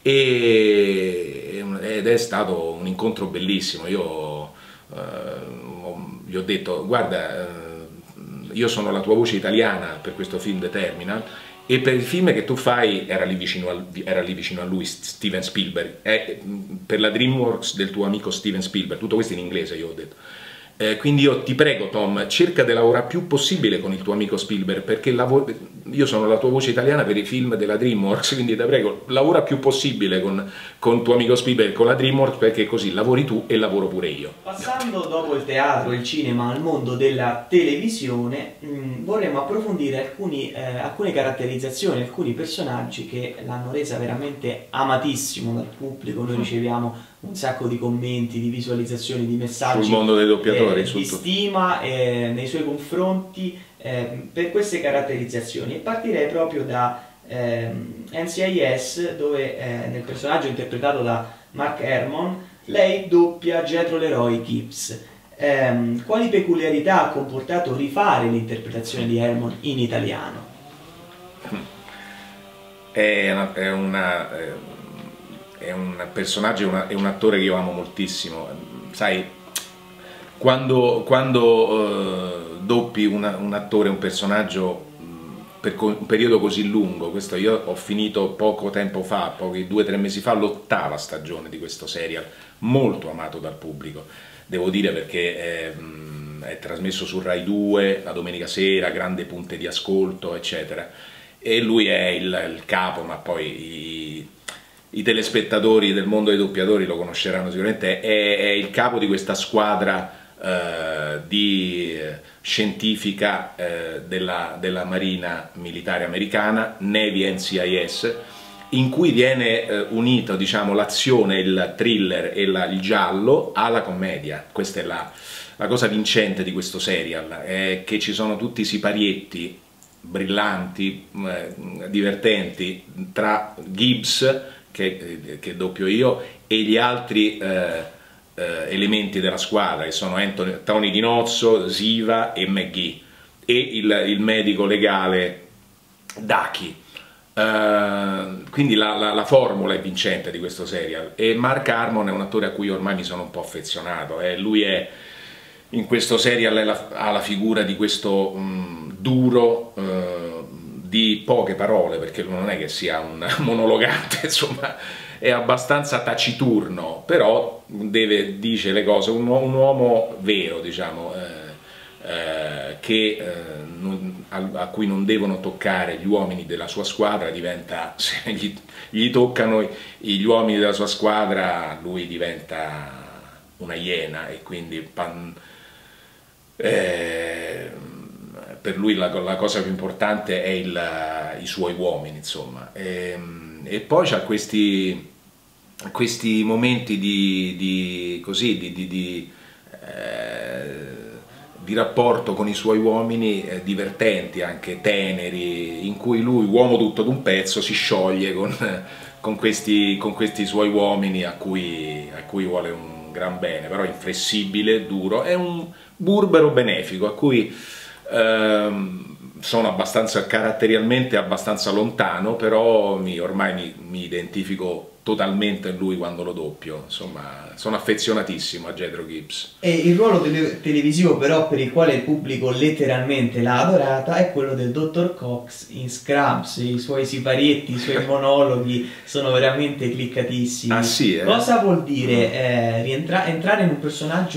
[SPEAKER 2] e, ed è stato un incontro bellissimo. Io eh, gli ho detto, guarda, eh, io sono la tua voce italiana per questo film The Terminal, e per il film che tu fai era lì vicino a, era lì vicino a lui Steven Spielberg, è per la DreamWorks del tuo amico Steven Spielberg, tutto questo in inglese io ho detto. Eh, quindi io ti prego Tom, cerca di lavorare più possibile con il tuo amico Spielberg, perché io sono la tua voce italiana per i film della DreamWorks, quindi ti prego, lavora più possibile con, con il tuo amico Spielberg, con la DreamWorks, perché così lavori tu e lavoro pure io.
[SPEAKER 1] Passando dopo il teatro, il cinema, al mondo della televisione, mh, vorremmo approfondire alcuni, eh, alcune caratterizzazioni, alcuni personaggi che l'hanno resa veramente amatissimo dal pubblico. Noi riceviamo un sacco di commenti, di visualizzazioni, di messaggi
[SPEAKER 2] sul mondo dei doppiatori,
[SPEAKER 1] eh, di stima eh, nei suoi confronti eh, per queste caratterizzazioni. E partirei proprio da eh, N C I S, dove eh, nel personaggio interpretato da Mark Hermon lei doppia Jethro Leroy Gibbs. Eh, quali peculiarità ha comportato rifare l'interpretazione di Hermon in italiano?
[SPEAKER 2] È una... È una è... è un personaggio, è, una, è un attore che io amo moltissimo. Sai, quando, quando uh, doppi una, un attore, un personaggio mh, per un periodo così lungo, questo io ho finito poco tempo fa, pochi due o tre mesi fa, l'ottava stagione di questo serial, molto amato dal pubblico, devo dire, perché è, mh, è trasmesso su Rai due la domenica sera, grande punte di ascolto, eccetera, e lui è il, il capo, ma poi i, i telespettatori del mondo dei doppiatori lo conosceranno sicuramente, è, è il capo di questa squadra eh, di scientifica eh, della, della Marina Militare Americana, Navy N C I S, in cui viene eh, unito, diciamo, l'azione, il thriller e la, il giallo alla commedia. Questa è la, la cosa vincente di questo serial, è che ci sono tutti i siparietti brillanti, eh, divertenti, tra Gibbs, Che, che doppio io, e gli altri eh, eh, elementi della squadra, che sono Anthony, Tony Di Nozzo, Ziva e McGee, e il, il medico legale Daki. Uh, quindi la, la, la formula è vincente di questo serial, e Mark Hermon è un attore a cui ormai mi sono un po' affezionato. Eh, lui è, in questo serial è la, ha la figura di questo um, duro, uh, di poche parole, perché non è che sia un monologante, insomma, è abbastanza taciturno, però deve, dice le cose, un, un uomo vero, diciamo, eh, eh, che, eh, non, a, a cui non devono toccare gli uomini della sua squadra, diventa, se gli, gli toccano gli uomini della sua squadra, lui diventa una iena, e quindi pan, eh, per lui la, la cosa più importante è il, i suoi uomini, insomma. E, e poi c'ha questi, questi momenti di, di, così, di, di, di, eh, di rapporto con i suoi uomini eh, divertenti, anche teneri, in cui lui, uomo tutto d'un pezzo, si scioglie con, con, questi, con questi suoi uomini a cui, a cui vuole un gran bene, però inflessibile, duro. È un burbero benefico a cui sono abbastanza, caratterialmente abbastanza lontano, però mi, ormai mi, mi identifico totalmente in lui quando lo doppio. Insomma, sono affezionatissimo a Jethro Gibbs.
[SPEAKER 1] E il ruolo tele televisivo però per il quale il pubblico letteralmente l'ha adorata è quello del dottor Cox in Scrubs. I suoi siparietti, i suoi monologhi sono veramente cliccatissimi.
[SPEAKER 2] Ah, sì, eh?
[SPEAKER 1] Cosa vuol dire eh, rientra entrare in un personaggio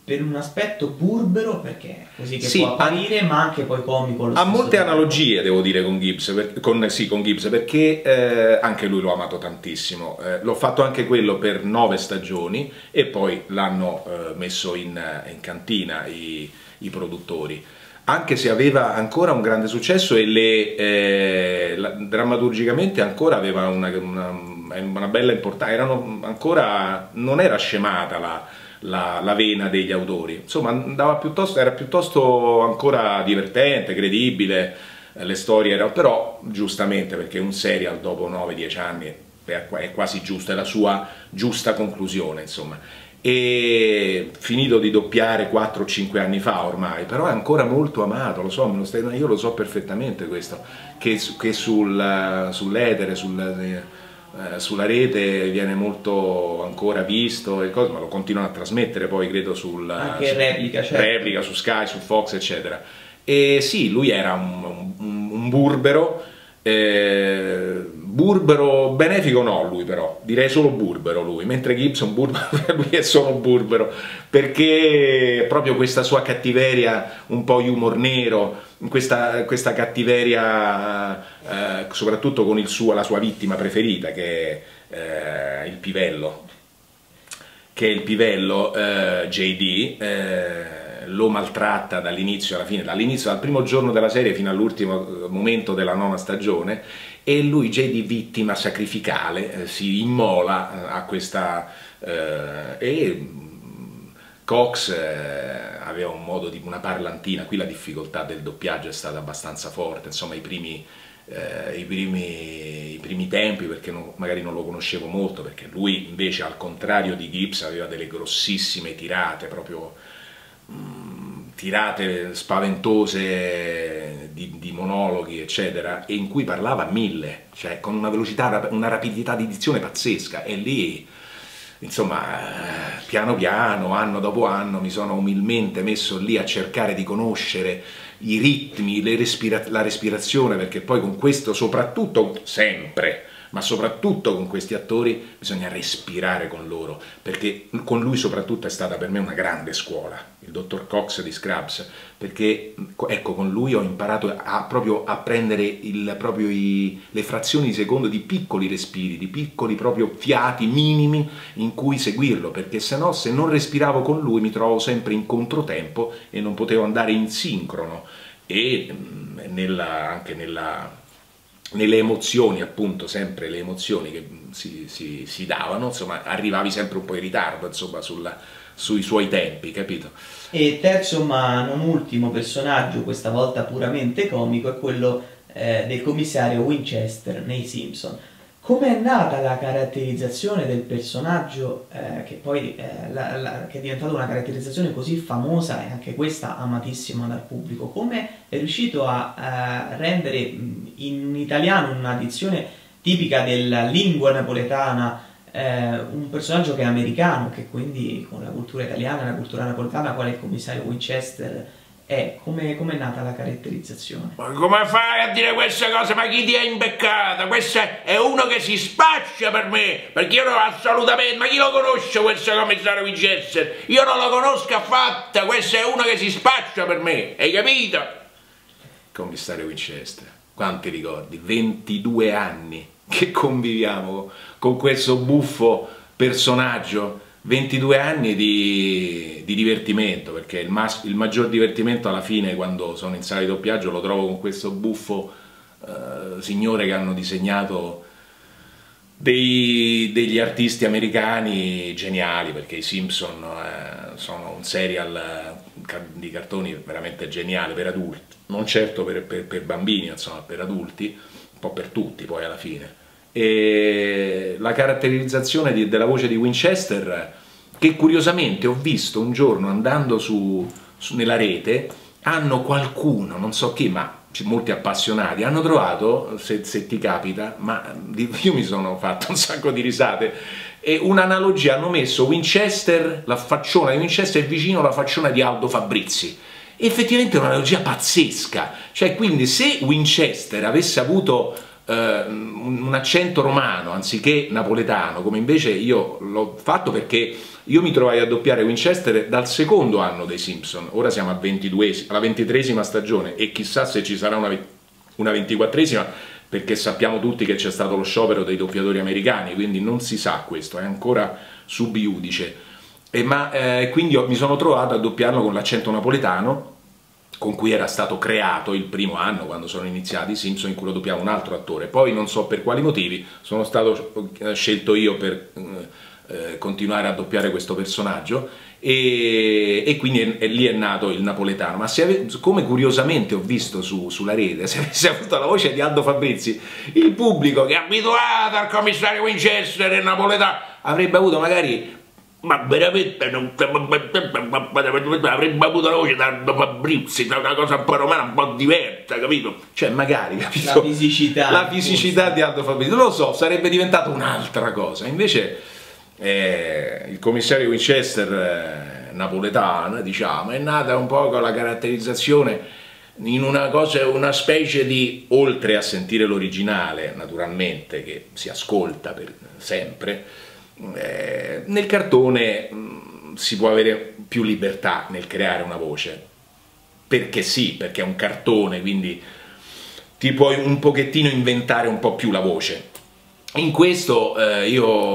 [SPEAKER 1] per un aspetto burbero, perché così che
[SPEAKER 2] sì,
[SPEAKER 1] può apparire, ma anche poi comico.
[SPEAKER 2] Ha molte tempo. analogie, devo dire, con Gibbs, per, con, sì, con Gibbs perché eh, anche lui l'ho amato tantissimo. Eh, l'ho fatto anche quello per nove stagioni e poi l'hanno eh, messo in, in cantina i, i produttori. Anche se aveva ancora un grande successo e le, eh, la, drammaturgicamente ancora aveva una, una, una bella importanza, erano ancora, non era scemata la, la, la vena degli autori, insomma andava piuttosto, era piuttosto ancora divertente, credibile, le storie erano, però giustamente perché un serial dopo nove dieci anni è quasi giusto, è la sua giusta conclusione, insomma. E finito di doppiare quattro o cinque anni fa ormai, però è ancora molto amato, lo so, me lo stai, io lo so perfettamente questo, che, che sul, sull'etere, sul, eh, sulla rete viene molto ancora visto, e cose, ma lo continuano a trasmettere poi credo sul,
[SPEAKER 1] anche
[SPEAKER 2] su,
[SPEAKER 1] replica, certo.
[SPEAKER 2] replica su Sky, su Fox eccetera. E sì, lui era un, un, un burbero, eh, burbero benefico no lui però, direi solo burbero lui, mentre Gibson burbero, lui è solo burbero, perché proprio questa sua cattiveria un po' humor nero, questa, questa cattiveria eh, soprattutto con il suo, la sua vittima preferita che è eh, il pivello, che è il pivello eh, J D, eh, lo maltratta dall'inizio alla fine, dall'inizio, dal primo giorno della serie fino all'ultimo momento della nona stagione, e lui, J D, vittima sacrificale, eh, si immola a questa... Eh, e Cox eh, aveva un modo di una parlantina, qui la difficoltà del doppiaggio è stata abbastanza forte, insomma i primi, eh, i primi, i primi tempi, perché non, magari non lo conoscevo molto, perché lui invece al contrario di Gibbs aveva delle grossissime tirate, proprio... tirate spaventose di, di monologhi eccetera, e in cui parlava a mille, cioè con una velocità, una rapidità di dizione pazzesca, e lì insomma piano piano, anno dopo anno, mi sono umilmente messo lì a cercare di conoscere i ritmi, le respira la respirazione, perché poi con questo, soprattutto sempre, ma soprattutto con questi attori bisogna respirare con loro, perché con lui soprattutto è stata per me una grande scuola, il dottor Cox di Scrubs, perché ecco, con lui ho imparato a, proprio a prendere il, proprio i, le frazioni di secondo di piccoli respiri, di piccoli proprio fiati minimi in cui seguirlo, perché se no, se non respiravo con lui mi trovavo sempre in controtempo e non potevo andare in sincrono, e nella, anche nella... nelle emozioni, appunto, sempre le emozioni che si, si, si davano, insomma, arrivavi sempre un po' in ritardo, insomma, sulla, sui suoi tempi, capito?
[SPEAKER 1] E terzo ma non ultimo personaggio, questa volta puramente comico, è quello eh, del commissario Winchester nei Simpson. Come è nata la caratterizzazione del personaggio, eh, che poi eh, la, la, che è diventata una caratterizzazione così famosa e anche questa amatissima dal pubblico? Come è riuscito a, a rendere in italiano una dizione tipica della lingua napoletana, eh, un personaggio che è americano, che quindi con la cultura italiana e la cultura napoletana, quale è il commissario Winchester, è? Come com è nata la caratterizzazione?
[SPEAKER 3] Ma come fai a dire queste cose? Ma chi ti ha imbeccata? Questo è uno che si spaccia per me, perché io non assolutamente, ma chi lo conosce questo commissario Winchester? Io non lo conosco affatto, questo è uno che si spaccia per me, hai capito?
[SPEAKER 2] Commissario Winchester, quanti ricordi? ventidue anni che conviviamo con questo buffo personaggio, ventidue anni di, di divertimento, perché il, mas il maggior divertimento alla fine, quando sono in sala di doppiaggio, lo trovo con questo buffo eh, signore che hanno disegnato dei, degli artisti americani geniali, perché i Simpson eh, sono un serial di cartoni veramente geniale per adulti, non certo per, per, per bambini, insomma per adulti, un po' per tutti poi alla fine. E la caratterizzazione di, della voce di Winchester, che curiosamente ho visto un giorno andando su, su, nella rete, hanno qualcuno, non so chi, ma molti appassionati, hanno trovato, se, se ti capita, ma io mi sono fatto un sacco di risate, e un'analogia, hanno messo Winchester, la facciona di Winchester vicino alla facciona di Aldo Fabrizi. Effettivamente è un'analogia pazzesca, cioè quindi se Winchester avesse avuto eh, un accento romano anziché napoletano, come invece io l'ho fatto, perché io mi trovai a doppiare Winchester dal secondo anno dei Simpson. Ora siamo a ventidue, alla ventitreesima stagione e chissà se ci sarà una, una ventiquattresima, perché sappiamo tutti che c'è stato lo sciopero dei doppiatori americani, quindi non si sa questo, è ancora sub iudice. E ma, eh, quindi io mi sono trovato a doppiarlo con l'accento napoletano, con cui era stato creato il primo anno, quando sono iniziati i Simpson, in cui lo doppiava un altro attore. Poi non so per quali motivi sono stato scelto io per eh, continuare a doppiare questo personaggio, e, e quindi è, è, lì è nato il napoletano. Ma se ave, come curiosamente ho visto su, sulla rete, se avessi avuto la voce di Aldo Fabrizi, il pubblico che è abituato al commissario Winchester e napoletano avrebbe avuto magari, ma veramente non, avrebbe avuto la voce da Aldo Fabrizi, una cosa un po' romana, un po' diversa, capito? Cioè magari, capito?
[SPEAKER 1] La fisicità.
[SPEAKER 2] La fisicità di Aldo Fabrizi, non lo so, sarebbe diventato un'altra cosa. Invece eh, il commissario Winchester eh, napoletano, diciamo, è nata un po' con la caratterizzazione in una cosa, una specie di, oltre a sentire l'originale, naturalmente, che si ascolta per sempre, Eh, nel cartone mh, si può avere più libertà nel creare una voce, perché sì, perché è un cartone, quindi ti puoi un pochettino inventare un po' più la voce. In questo eh,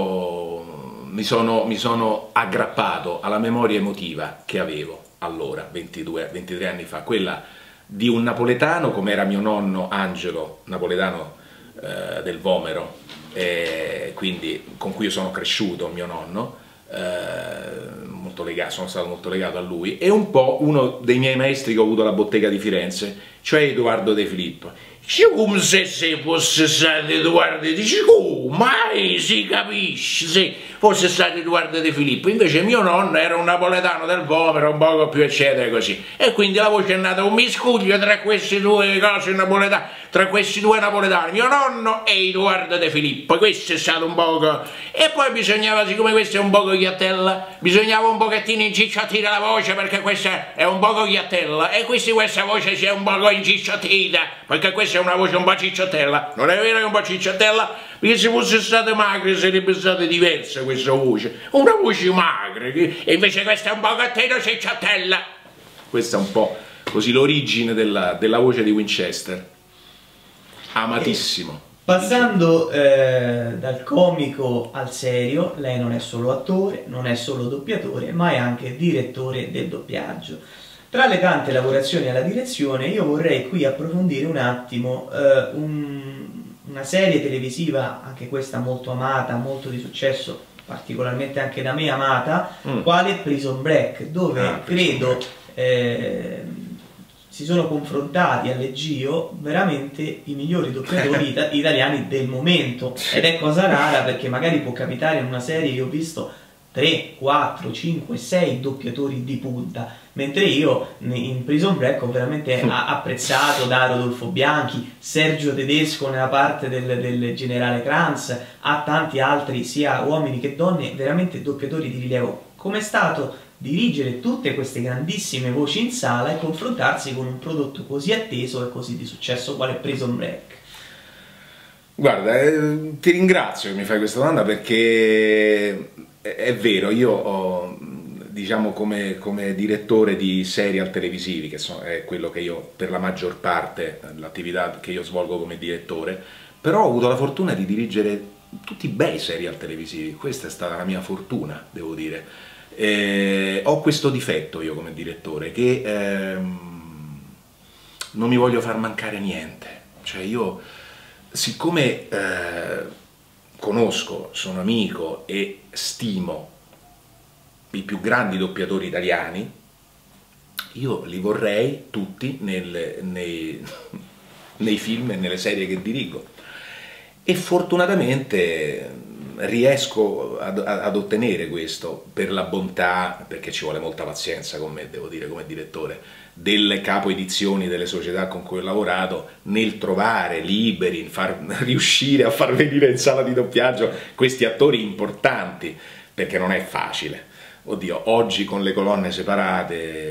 [SPEAKER 2] io mi sono, mi sono aggrappato alla memoria emotiva che avevo allora, ventidue ventitré anni fa, quella di un napoletano, come era mio nonno Angelo, napoletano eh, del Vomero, e quindi con cui io sono cresciuto, mio nonno, eh, molto legato, sono stato molto legato a lui, e un po' uno dei miei maestri che ho avuto alla Bottega di Firenze, cioè Edoardo De Filippo. Come se, se fosse stato Edoardo, dici come mai si capisce se fosse stato Edoardo De Filippo, invece mio nonno era un napoletano del Vomero, un poco più eccetera così, e quindi la voce è nata un miscuglio tra queste due cose napoletane, tra questi due napoletani, mio nonno e Edoardo De Filippo. Questo è stato un poco, e poi bisognava, siccome questo è un poco chiattella, bisognava un pochettino incicciotire la voce, perché questa è un poco chiattella, e quindi questa voce si è un poco incicciotita, perché questa è una voce un po' cicciottella. Non è vero che è un po' cicciottella? Perché se fosse stata magra sarebbe stata diversa questa voce, una voce magra, e invece questa è un po' catena cicciottella. Questa è un po' così l'origine della, della voce di Winchester, amatissimo.
[SPEAKER 1] Passando eh, dal comico al serio, lei non è solo attore, non è solo doppiatore, ma è anche direttore del doppiaggio. Tra le tante lavorazioni alla direzione, io vorrei qui approfondire un attimo eh, un, una serie televisiva, anche questa molto amata, molto di successo, particolarmente anche da me amata, mm. quale Prison Break, dove ah, credo eh, si sono confrontati alle Gio veramente i migliori doppiatori ita italiani del momento, ed è cosa rara, perché magari può capitare in una serie, io ho visto tre, quattro, cinque, sei doppiatori di punta, mentre io in Prison Break ho veramente apprezzato da Rodolfo Bianchi, Sergio Tedesco nella parte del, del generale Kranz, a tanti altri sia uomini che donne, veramente doppiatori di rilievo. Com'è stato dirigere tutte queste grandissime voci in sala e confrontarsi con un prodotto così atteso e così di successo quale Prison Break?
[SPEAKER 2] Guarda, eh, ti ringrazio che mi fai questa domanda, perché è vero, io ho, diciamo, come, come direttore di serial televisivi, che so, è quello che io per la maggior parte, l'attività che io svolgo come direttore, però ho avuto la fortuna di dirigere tutti bei serial televisivi. Questa è stata la mia fortuna, devo dire. Eh, ho questo difetto io come direttore, che ehm, non mi voglio far mancare niente. Cioè io, siccome eh, conosco, sono amico e stimo i più grandi doppiatori italiani, io li vorrei tutti nel, nei, nei film e nelle serie che dirigo, e fortunatamente riesco ad, ad ottenere questo per la bontà, perché ci vuole molta pazienza con me, devo dire, come direttore, delle capo edizioni delle società con cui ho lavorato, nel trovare liberi, far riuscire a far venire in sala di doppiaggio questi attori importanti, perché non è facile. Oddio, oggi con le colonne separate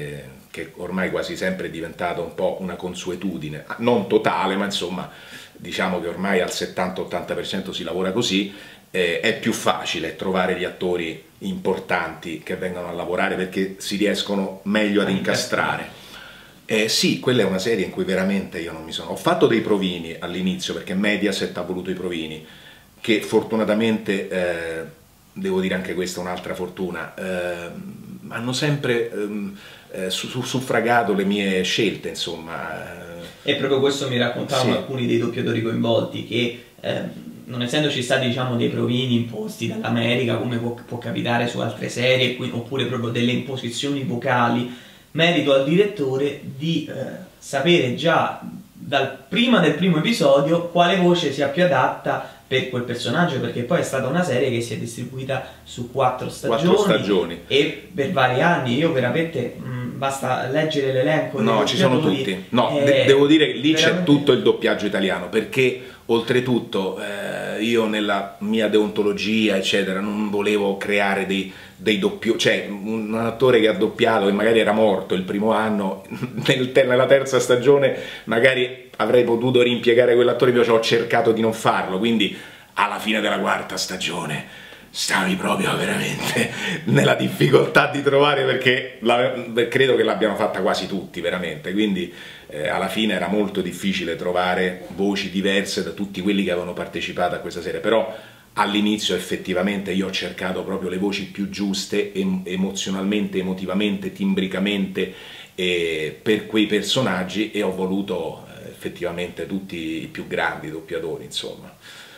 [SPEAKER 2] che ormai quasi sempre è diventata un po' una consuetudine, non totale, ma insomma diciamo che ormai al settanta ottanta per cento si lavora così, eh, è più facile trovare gli attori importanti che vengono a lavorare perché si riescono meglio ad incastrare. Eh, sì, quella è una serie in cui veramente io non mi sono... Ho fatto dei provini all'inizio perché Mediaset ha voluto i provini, che fortunatamente, eh, devo dire anche questa un'altra fortuna, eh, hanno sempre eh, suffragato le mie scelte, insomma.
[SPEAKER 1] E proprio questo mi raccontavano sì. alcuni dei doppiatori coinvolti, che eh, non essendoci stati diciamo dei provini imposti dall'America, come può, può capitare su altre serie, oppure proprio delle imposizioni vocali, merito al direttore di eh, sapere già dal prima del primo episodio quale voce sia più adatta per quel personaggio, perché poi è stata una serie che si è distribuita su quattro stagioni,
[SPEAKER 2] quattro stagioni.
[SPEAKER 1] E per vari anni. Io veramente mh, basta leggere l'elenco.
[SPEAKER 2] No, ci sono tutti. No, de devo dire che lì c'è tutto il doppiaggio italiano, perché oltretutto eh, io nella mia deontologia eccetera non volevo creare dei, dei doppi, cioè un attore che ha doppiato e magari era morto il primo anno, nel, nella terza stagione magari avrei potuto rimpiegare quell'attore, io ho cercato di non farlo, quindi alla fine della quarta stagione stavi proprio veramente nella difficoltà di trovare, perché la, credo che l'abbiano fatta quasi tutti veramente, quindi eh, alla fine era molto difficile trovare voci diverse da tutti quelli che avevano partecipato a questa serie, però all'inizio effettivamente io ho cercato proprio le voci più giuste em emozionalmente, emotivamente, timbricamente eh, per quei personaggi, e ho voluto eh, effettivamente tutti i più grandi doppiatori, insomma.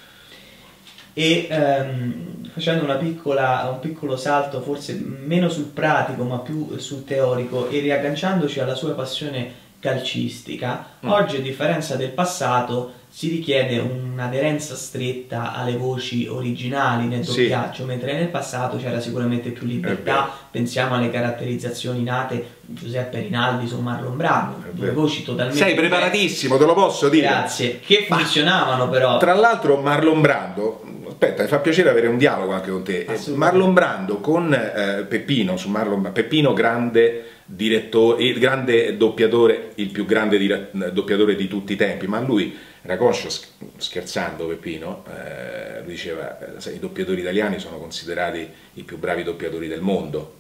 [SPEAKER 1] E ehm, facendo una piccola, un piccolo salto, forse meno sul pratico ma più sul teorico, e riagganciandoci alla sua passione calcistica, mm. oggi a differenza del passato si richiede un'aderenza stretta alle voci originali nel doppiaggio, sì. mentre nel passato c'era sicuramente più libertà. Pensiamo alle caratterizzazioni nate Giuseppe Rinaldi su Marlon Brando, due voci totalmente...
[SPEAKER 2] Sei preparatissimo, te lo posso dire?
[SPEAKER 1] Grazie, che funzionavano però.
[SPEAKER 2] Tra l'altro Marlon Brando... Aspetta, mi fa piacere avere un dialogo anche con te. Marlon Brando con eh, Peppino, su Marlon Peppino, grande direttore, il grande doppiatore, il più grande doppiatore di tutti i tempi, ma lui era conscio, scherzando Peppino, eh, lui diceva i doppiatori italiani sono considerati i più bravi doppiatori del mondo,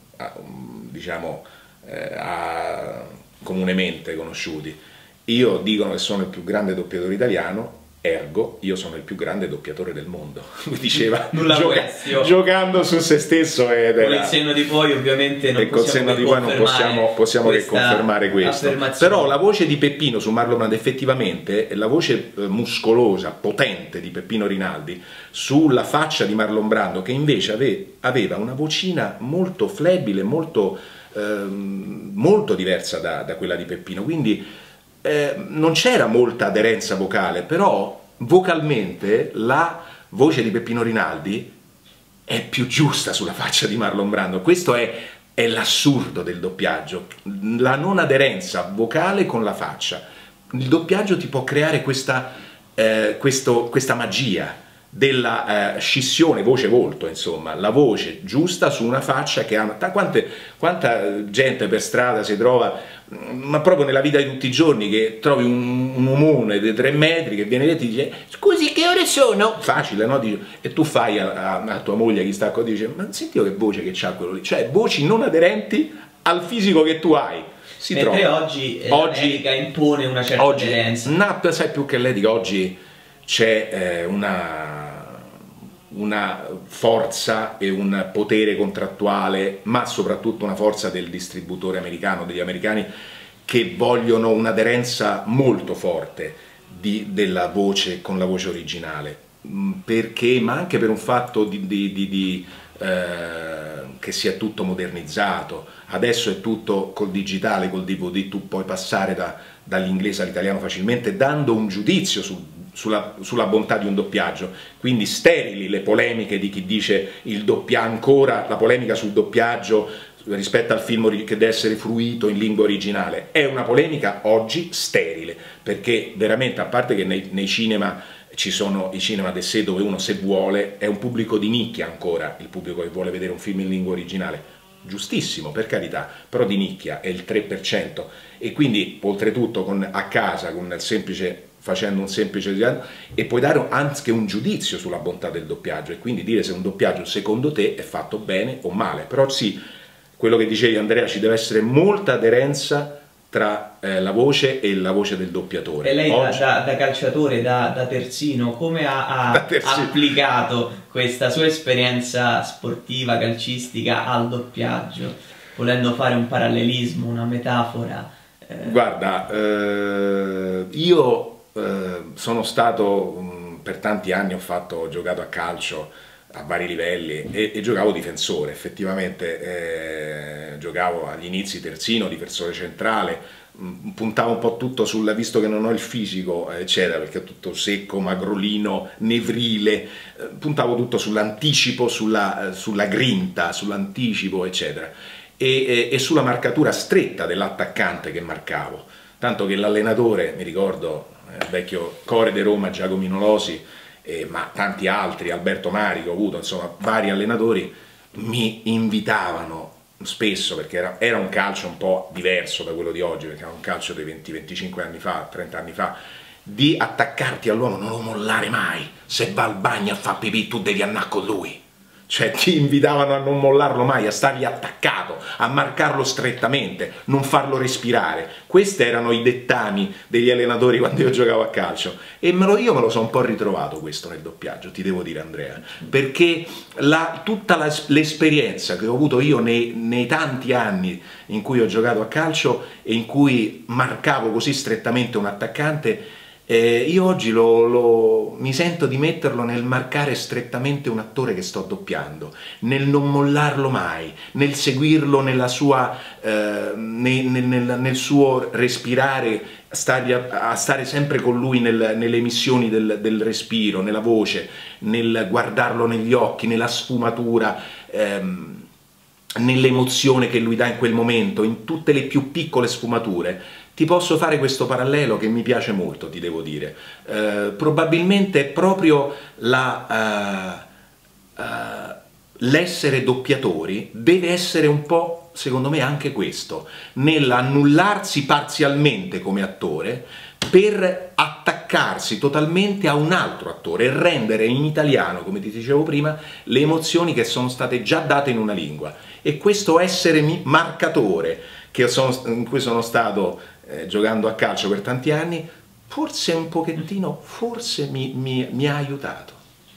[SPEAKER 2] diciamo eh, a, comunemente conosciuti. Io dicono che sono il più grande doppiatore italiano, ergo io sono il più grande doppiatore del mondo, lui diceva, gioca giocando su se stesso, ed
[SPEAKER 1] con il senno di poi ovviamente non
[SPEAKER 2] e col senno di poi non possiamo, possiamo che confermare questo. Però la voce di Peppino su Marlon Brando, effettivamente la voce eh, muscolosa, potente di Peppino Rinaldi sulla faccia di Marlon Brando, che invece ave aveva una vocina molto flebile, molto, eh, molto diversa da, da quella di Peppino, quindi Eh, non c'era molta aderenza vocale, però vocalmente la voce di Peppino Rinaldi è più giusta sulla faccia di Marlon Brando. Questo è, è l'assurdo del doppiaggio, la non aderenza vocale con la faccia. Il doppiaggio ti può creare questa, eh, questo, questa magia della eh, scissione voce-volto, insomma, la voce giusta su una faccia che ha... Quante, quanta gente per strada si trova, ma proprio nella vita di tutti i giorni, che trovi un, un omone di tre metri che viene lì e ti dice scusi che ore sono? Facile, no? Dice, e tu fai a, a, a tua moglie che sta qua, dice ma senti che voce che c'ha quello lì, cioè voci non aderenti al fisico che tu hai. Si
[SPEAKER 1] Mentre
[SPEAKER 2] trova.
[SPEAKER 1] oggi, eh, oggi l'etica impone una certa
[SPEAKER 2] oggi,
[SPEAKER 1] aderenza.
[SPEAKER 2] Nap, sai più che l'etica, oggi c'è eh, una... una forza e un potere contrattuale, ma soprattutto una forza del distributore americano, degli americani, che vogliono un'aderenza molto forte di, della voce con la voce originale, perché, ma anche per un fatto di, di, di, di, eh, che sia tutto modernizzato. Adesso è tutto col digitale, col D V D, tu puoi passare da, dall'inglese all'italiano facilmente, dando un giudizio su Sulla, sulla bontà di un doppiaggio, quindi sterili le polemiche di chi dice il doppia ancora la polemica sul doppiaggio rispetto al film che deve essere fruito in lingua originale. È una polemica oggi sterile, perché veramente, a parte che nei, nei cinema ci sono i cinema de sé, dove uno, se vuole, è un pubblico di nicchia ancora, il pubblico che vuole vedere un film in lingua originale, giustissimo per carità, però di nicchia è il tre per cento, e quindi oltretutto con, a casa con il semplice, facendo un semplice e puoi dare anche un giudizio sulla bontà del doppiaggio e quindi dire se un doppiaggio secondo te è fatto bene o male. Però sì, quello che dicevi Andrea, ci deve essere molta aderenza tra eh, la voce e la voce del doppiatore.
[SPEAKER 1] E lei
[SPEAKER 2] Oggi...
[SPEAKER 1] da, da calciatore, da, da terzino, come ha, ha terzino. applicato questa sua esperienza sportiva, calcistica al doppiaggio, volendo fare un parallelismo, una metafora? Eh...
[SPEAKER 2] Guarda, eh, io eh, sono stato, mh, per tanti anni ho, fatto, ho giocato a calcio a vari livelli e, e giocavo difensore, effettivamente eh, giocavo agli inizi terzino, difensore centrale, mh, puntavo un po' tutto sul, visto che non ho il fisico eccetera, perché è tutto secco, magrolino, nevrile, eh, puntavo tutto sull'anticipo, sulla, eh, sulla grinta, sull'anticipo eccetera e, e, e sulla marcatura stretta dell'attaccante che marcavo, tanto che l'allenatore, mi ricordo, il vecchio Core de Roma, Giacomino Losi, Eh, ma tanti altri, Alberto Marico, ho avuto insomma vari allenatori, mi invitavano spesso, perché era, era un calcio un po' diverso da quello di oggi, perché era un calcio dei venti venticinque anni fa, trenta anni fa, di attaccarti all'uomo, non lo mollare mai, se va al bagno a fare pipì tu devi andare con lui, cioè ti invitavano a non mollarlo mai, a stargli attaccato, a marcarlo strettamente, non farlo respirare. Questi erano i dettami degli allenatori quando io giocavo a calcio e me lo, io me lo sono un po' ritrovato questo nel doppiaggio, ti devo dire Andrea, perché la, tutta l'esperienza che ho avuto io nei, nei tanti anni in cui ho giocato a calcio e in cui marcavo così strettamente un attaccante, Eh, io oggi lo, lo, mi sento di metterlo nel marcare strettamente un attore che sto doppiando, nel non mollarlo mai, nel seguirlo nella sua, eh, nel, nel, nel suo respirare, stargli a, a stare sempre con lui nel, nelle emissioni del, del respiro, nella voce, nel guardarlo negli occhi, nella sfumatura, ehm, nell'emozione che lui dà in quel momento, in tutte le più piccole sfumature. Ti posso fare questo parallelo che mi piace molto, ti devo dire. Eh, probabilmente è proprio la, uh, uh, l'essere doppiatori deve essere un po', secondo me, anche questo, nell'annullarsi parzialmente come attore per attaccarsi totalmente a un altro attore e rendere in italiano, come ti dicevo prima, le emozioni che sono state già date in una lingua. E questo essere marcatore che sono, in cui sono stato eh, giocando a calcio per tanti anni, forse un pochettino, forse mi, mi, mi ha aiutato.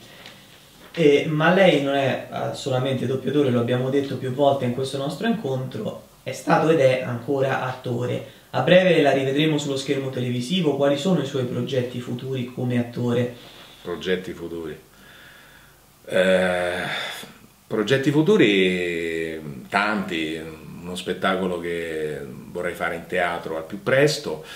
[SPEAKER 1] Eh, ma lei non è solamente doppiatore, lo abbiamo detto più volte in questo nostro incontro, è stato ed è ancora attore. A breve la rivedremo sullo schermo televisivo. Quali sono i suoi progetti futuri come attore?
[SPEAKER 2] Progetti futuri? Eh, progetti futuri tanti. Uno spettacolo che vorrei fare in teatro al più presto.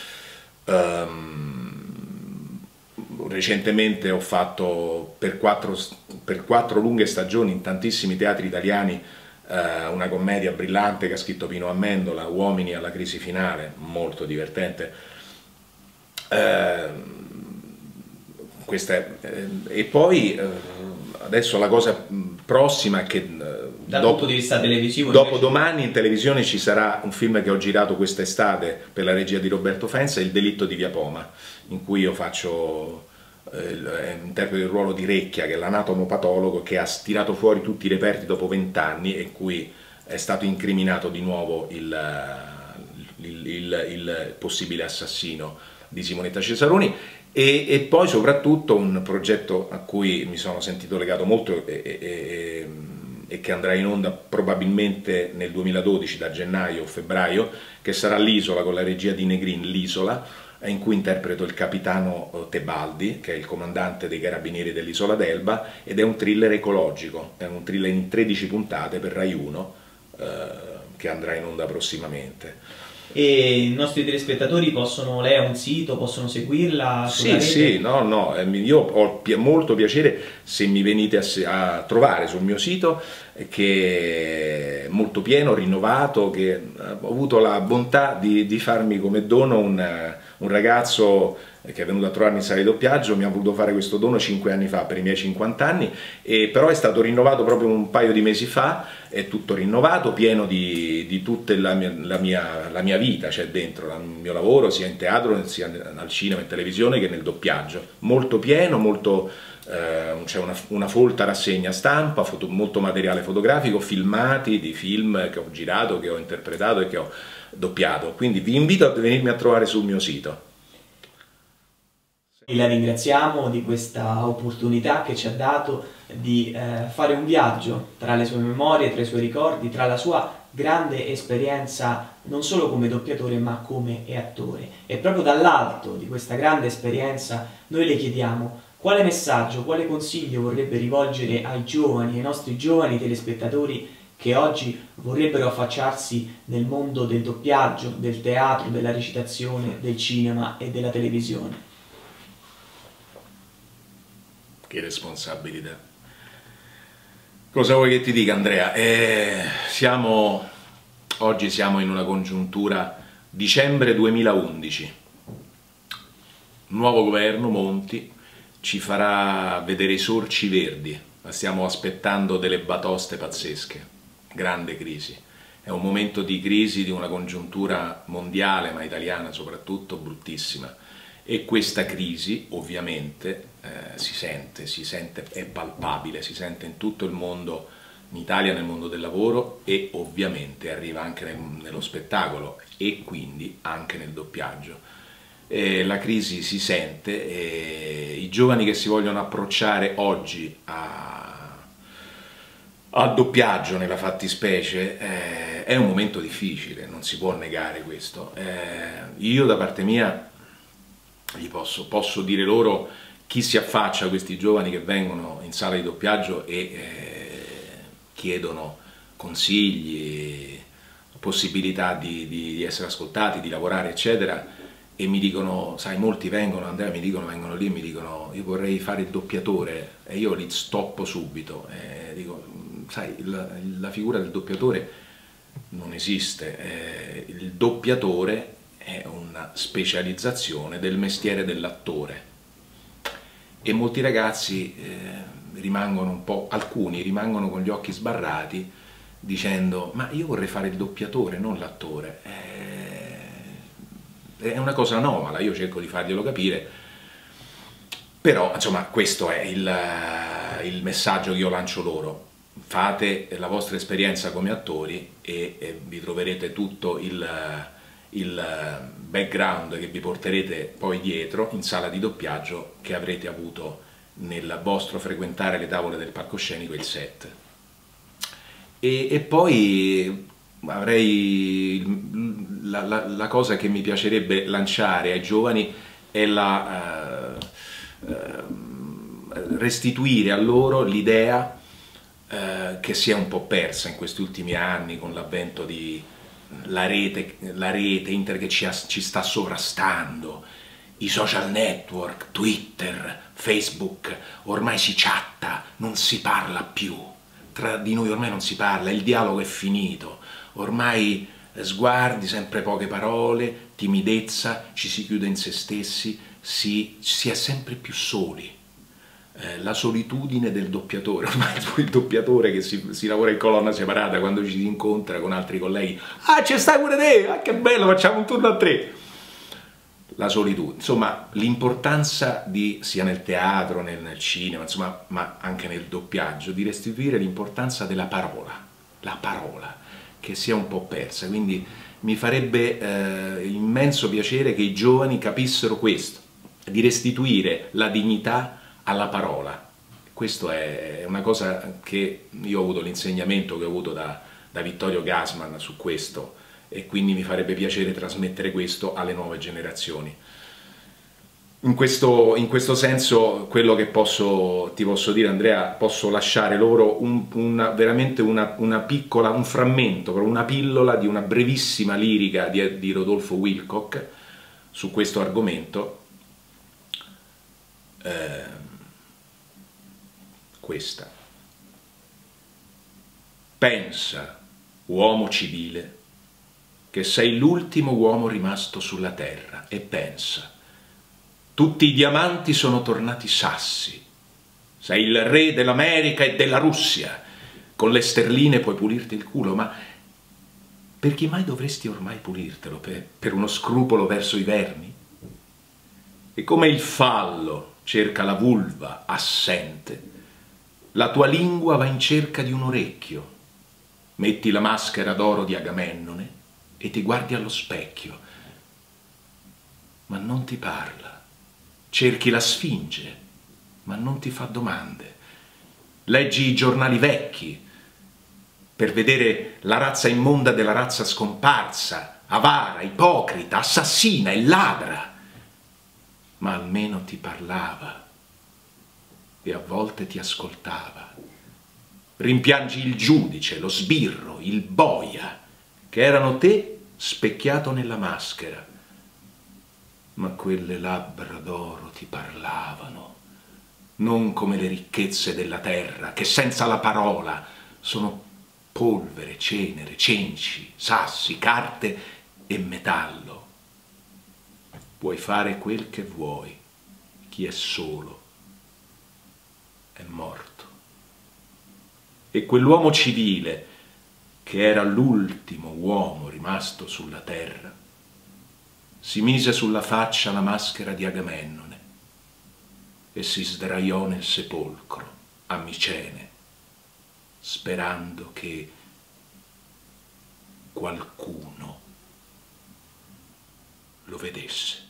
[SPEAKER 2] Um, recentemente ho fatto per quattro, per quattro lunghe stagioni in tantissimi teatri italiani uh, una commedia brillante che ha scritto Pino Amendola, Uomini alla crisi finale, molto divertente. Uh, questa è, e poi uh, adesso la cosa prossima è che
[SPEAKER 1] dal
[SPEAKER 2] dopo,
[SPEAKER 1] punto di vista televisivo
[SPEAKER 2] dopo
[SPEAKER 1] invece... domani
[SPEAKER 2] in televisione ci sarà un film che ho girato quest'estate per la regia di Roberto Fenza, Il delitto di Via Poma, in cui io faccio eh, interpreto il ruolo di Recchia, che è l'anatomopatologo che ha tirato fuori tutti i reperti dopo vent'anni e in cui è stato incriminato di nuovo il, il, il, il possibile assassino di Simonetta Cesaroni. E, e poi soprattutto un progetto a cui mi sono sentito legato molto e, e, e, e che andrà in onda probabilmente nel duemiladodici, da gennaio o febbraio, che sarà L'Isola, con la regia di Negrin, L'Isola, in cui interpreto il capitano Tebaldi, che è il comandante dei carabinieri dell'isola d'Elba, ed è un thriller ecologico, è un thriller in tredici puntate per Rai uno, eh, che andrà in onda prossimamente.
[SPEAKER 1] E i nostri telespettatori possono, lei ha un sito, possono seguirla?
[SPEAKER 2] Sì, sì, no, no, io ho molto piacere se mi venite a, a trovare sul mio sito, che è molto pieno, rinnovato, che ho avuto la bontà di, di farmi come dono un, un ragazzo che è venuto a trovarmi in sala di doppiaggio, mi ha voluto fare questo dono cinque anni fa per i miei cinquanta anni, e però è stato rinnovato proprio un paio di mesi fa, è tutto rinnovato, pieno di, di tutta la mia, la, mia, la mia vita, c'è dentro il mio lavoro sia in teatro, sia al cinema, in televisione che nel doppiaggio, molto pieno, molto, eh, c'è una, una folta rassegna stampa, foto, molto materiale fotografico, filmati di film che ho girato, che ho interpretato e che ho doppiato, quindi vi invito a venirmi a trovare sul mio sito.
[SPEAKER 1] La ringraziamo di questa opportunità che ci ha dato di eh, fare un viaggio tra le sue memorie, tra i suoi ricordi, tra la sua grande esperienza non solo come doppiatore ma come attore. E proprio dall'alto di questa grande esperienza noi le chiediamo quale messaggio, quale consiglio vorrebbe rivolgere ai giovani, ai nostri giovani telespettatori che oggi vorrebbero affacciarsi nel mondo del doppiaggio, del teatro, della recitazione, del cinema e della televisione.
[SPEAKER 2] Che responsabilità. Cosa vuoi che ti dica, Andrea? Eh, siamo, oggi siamo in una congiuntura dicembre duemilaundici, nuovo governo Monti ci farà vedere i sorci verdi, ma stiamo aspettando delle batoste pazzesche, grande crisi. È un momento di crisi, di una congiuntura mondiale, ma italiana soprattutto, bruttissima. E questa crisi ovviamente eh, si sente, si sente, è palpabile, si sente in tutto il mondo, in Italia nel mondo del lavoro, e ovviamente arriva anche nel, nello spettacolo e quindi anche nel doppiaggio. E la crisi si sente e i giovani che si vogliono approcciare oggi a, al doppiaggio nella fattispecie eh, è un momento difficile, non si può negare questo. Eh, io da parte mia Gli posso, posso dire loro, chi si affaccia a questi giovani che vengono in sala di doppiaggio e eh, chiedono consigli, possibilità di, di essere ascoltati, di lavorare eccetera, e mi dicono, sai, molti vengono, Andrea, mi dicono, vengono lì e mi dicono io vorrei fare il doppiatore, e io li stoppo subito, e dico, sai, la, la figura del doppiatore non esiste, eh, il doppiatore è una specializzazione del mestiere dell'attore, e molti ragazzi eh, rimangono un po', alcuni rimangono con gli occhi sbarrati dicendo ma io vorrei fare il doppiatore, non l'attore. Eh, è una cosa anomala, io cerco di farglielo capire, però insomma questo è il, il messaggio che io lancio loro. Fate la vostra esperienza come attori e, e vi troverete tutto il il background che vi porterete poi dietro in sala di doppiaggio che avrete avuto nel vostro frequentare le tavole del palcoscenico e il set. E, e poi avrei la, la, la cosa che mi piacerebbe lanciare ai giovani è la uh, uh, restituire a loro l'idea uh, che si è un po' persa in questi ultimi anni con l'avvento di La rete, la rete internet che ci, ci sta sovrastando, i social network, Twitter, Facebook, ormai si chatta, non si parla più, tra di noi ormai non si parla, il dialogo è finito, ormai sguardi, sempre poche parole, timidezza, ci si chiude in se stessi, si, si è sempre più soli. La solitudine del doppiatore, ormai il doppiatore che si, si lavora in colonna separata quando ci si incontra con altri colleghi, ah c'è stai pure te, ah che bello, facciamo un turno a tre. La solitudine, insomma l'importanza di, sia nel teatro, nel, nel cinema, insomma, ma anche nel doppiaggio, di restituire l'importanza della parola, la parola, che si è un po' persa, quindi mi farebbe eh, immenso piacere che i giovani capissero questo, di restituire la dignità alla parola. Questo è una cosa che io ho avuto l'insegnamento che ho avuto da, da Vittorio Gassman su questo, e quindi mi farebbe piacere trasmettere questo alle nuove generazioni. In questo, in questo senso quello che posso, ti posso dire, Andrea, posso lasciare loro un, una, veramente una, una piccola, un frammento, una pillola di una brevissima lirica di, di Rodolfo Wilcock su questo argomento. Eh, questa. Pensa, uomo civile, che sei l'ultimo uomo rimasto sulla terra, e pensa, tutti i diamanti sono tornati sassi, sei il re dell'America e della Russia, con le sterline puoi pulirti il culo, ma per chi mai dovresti ormai pulirtelo? Per, per uno scrupolo verso i vermi? E come il fallo cerca la vulva assente, la tua lingua va in cerca di un orecchio. Metti la maschera d'oro di Agamennone e ti guardi allo specchio, ma non ti parla. Cerchi la Sfinge, ma non ti fa domande. Leggi i giornali vecchi per vedere la razza immonda della razza scomparsa, avara, ipocrita, assassina e ladra, ma almeno ti parlava e a volte ti ascoltava. Rimpiangi il giudice, lo sbirro, il boia, che erano te specchiato nella maschera, ma quelle labbra d'oro ti parlavano, non come le ricchezze della terra, che senza la parola sono polvere, cenere, cenci, sassi, carte e metallo. Puoi fare quel che vuoi, chi è solo è morto. E quell'uomo civile, che era l'ultimo uomo rimasto sulla terra, si mise sulla faccia la maschera di Agamennone e si sdraiò nel sepolcro a Micene, sperando che qualcuno lo vedesse.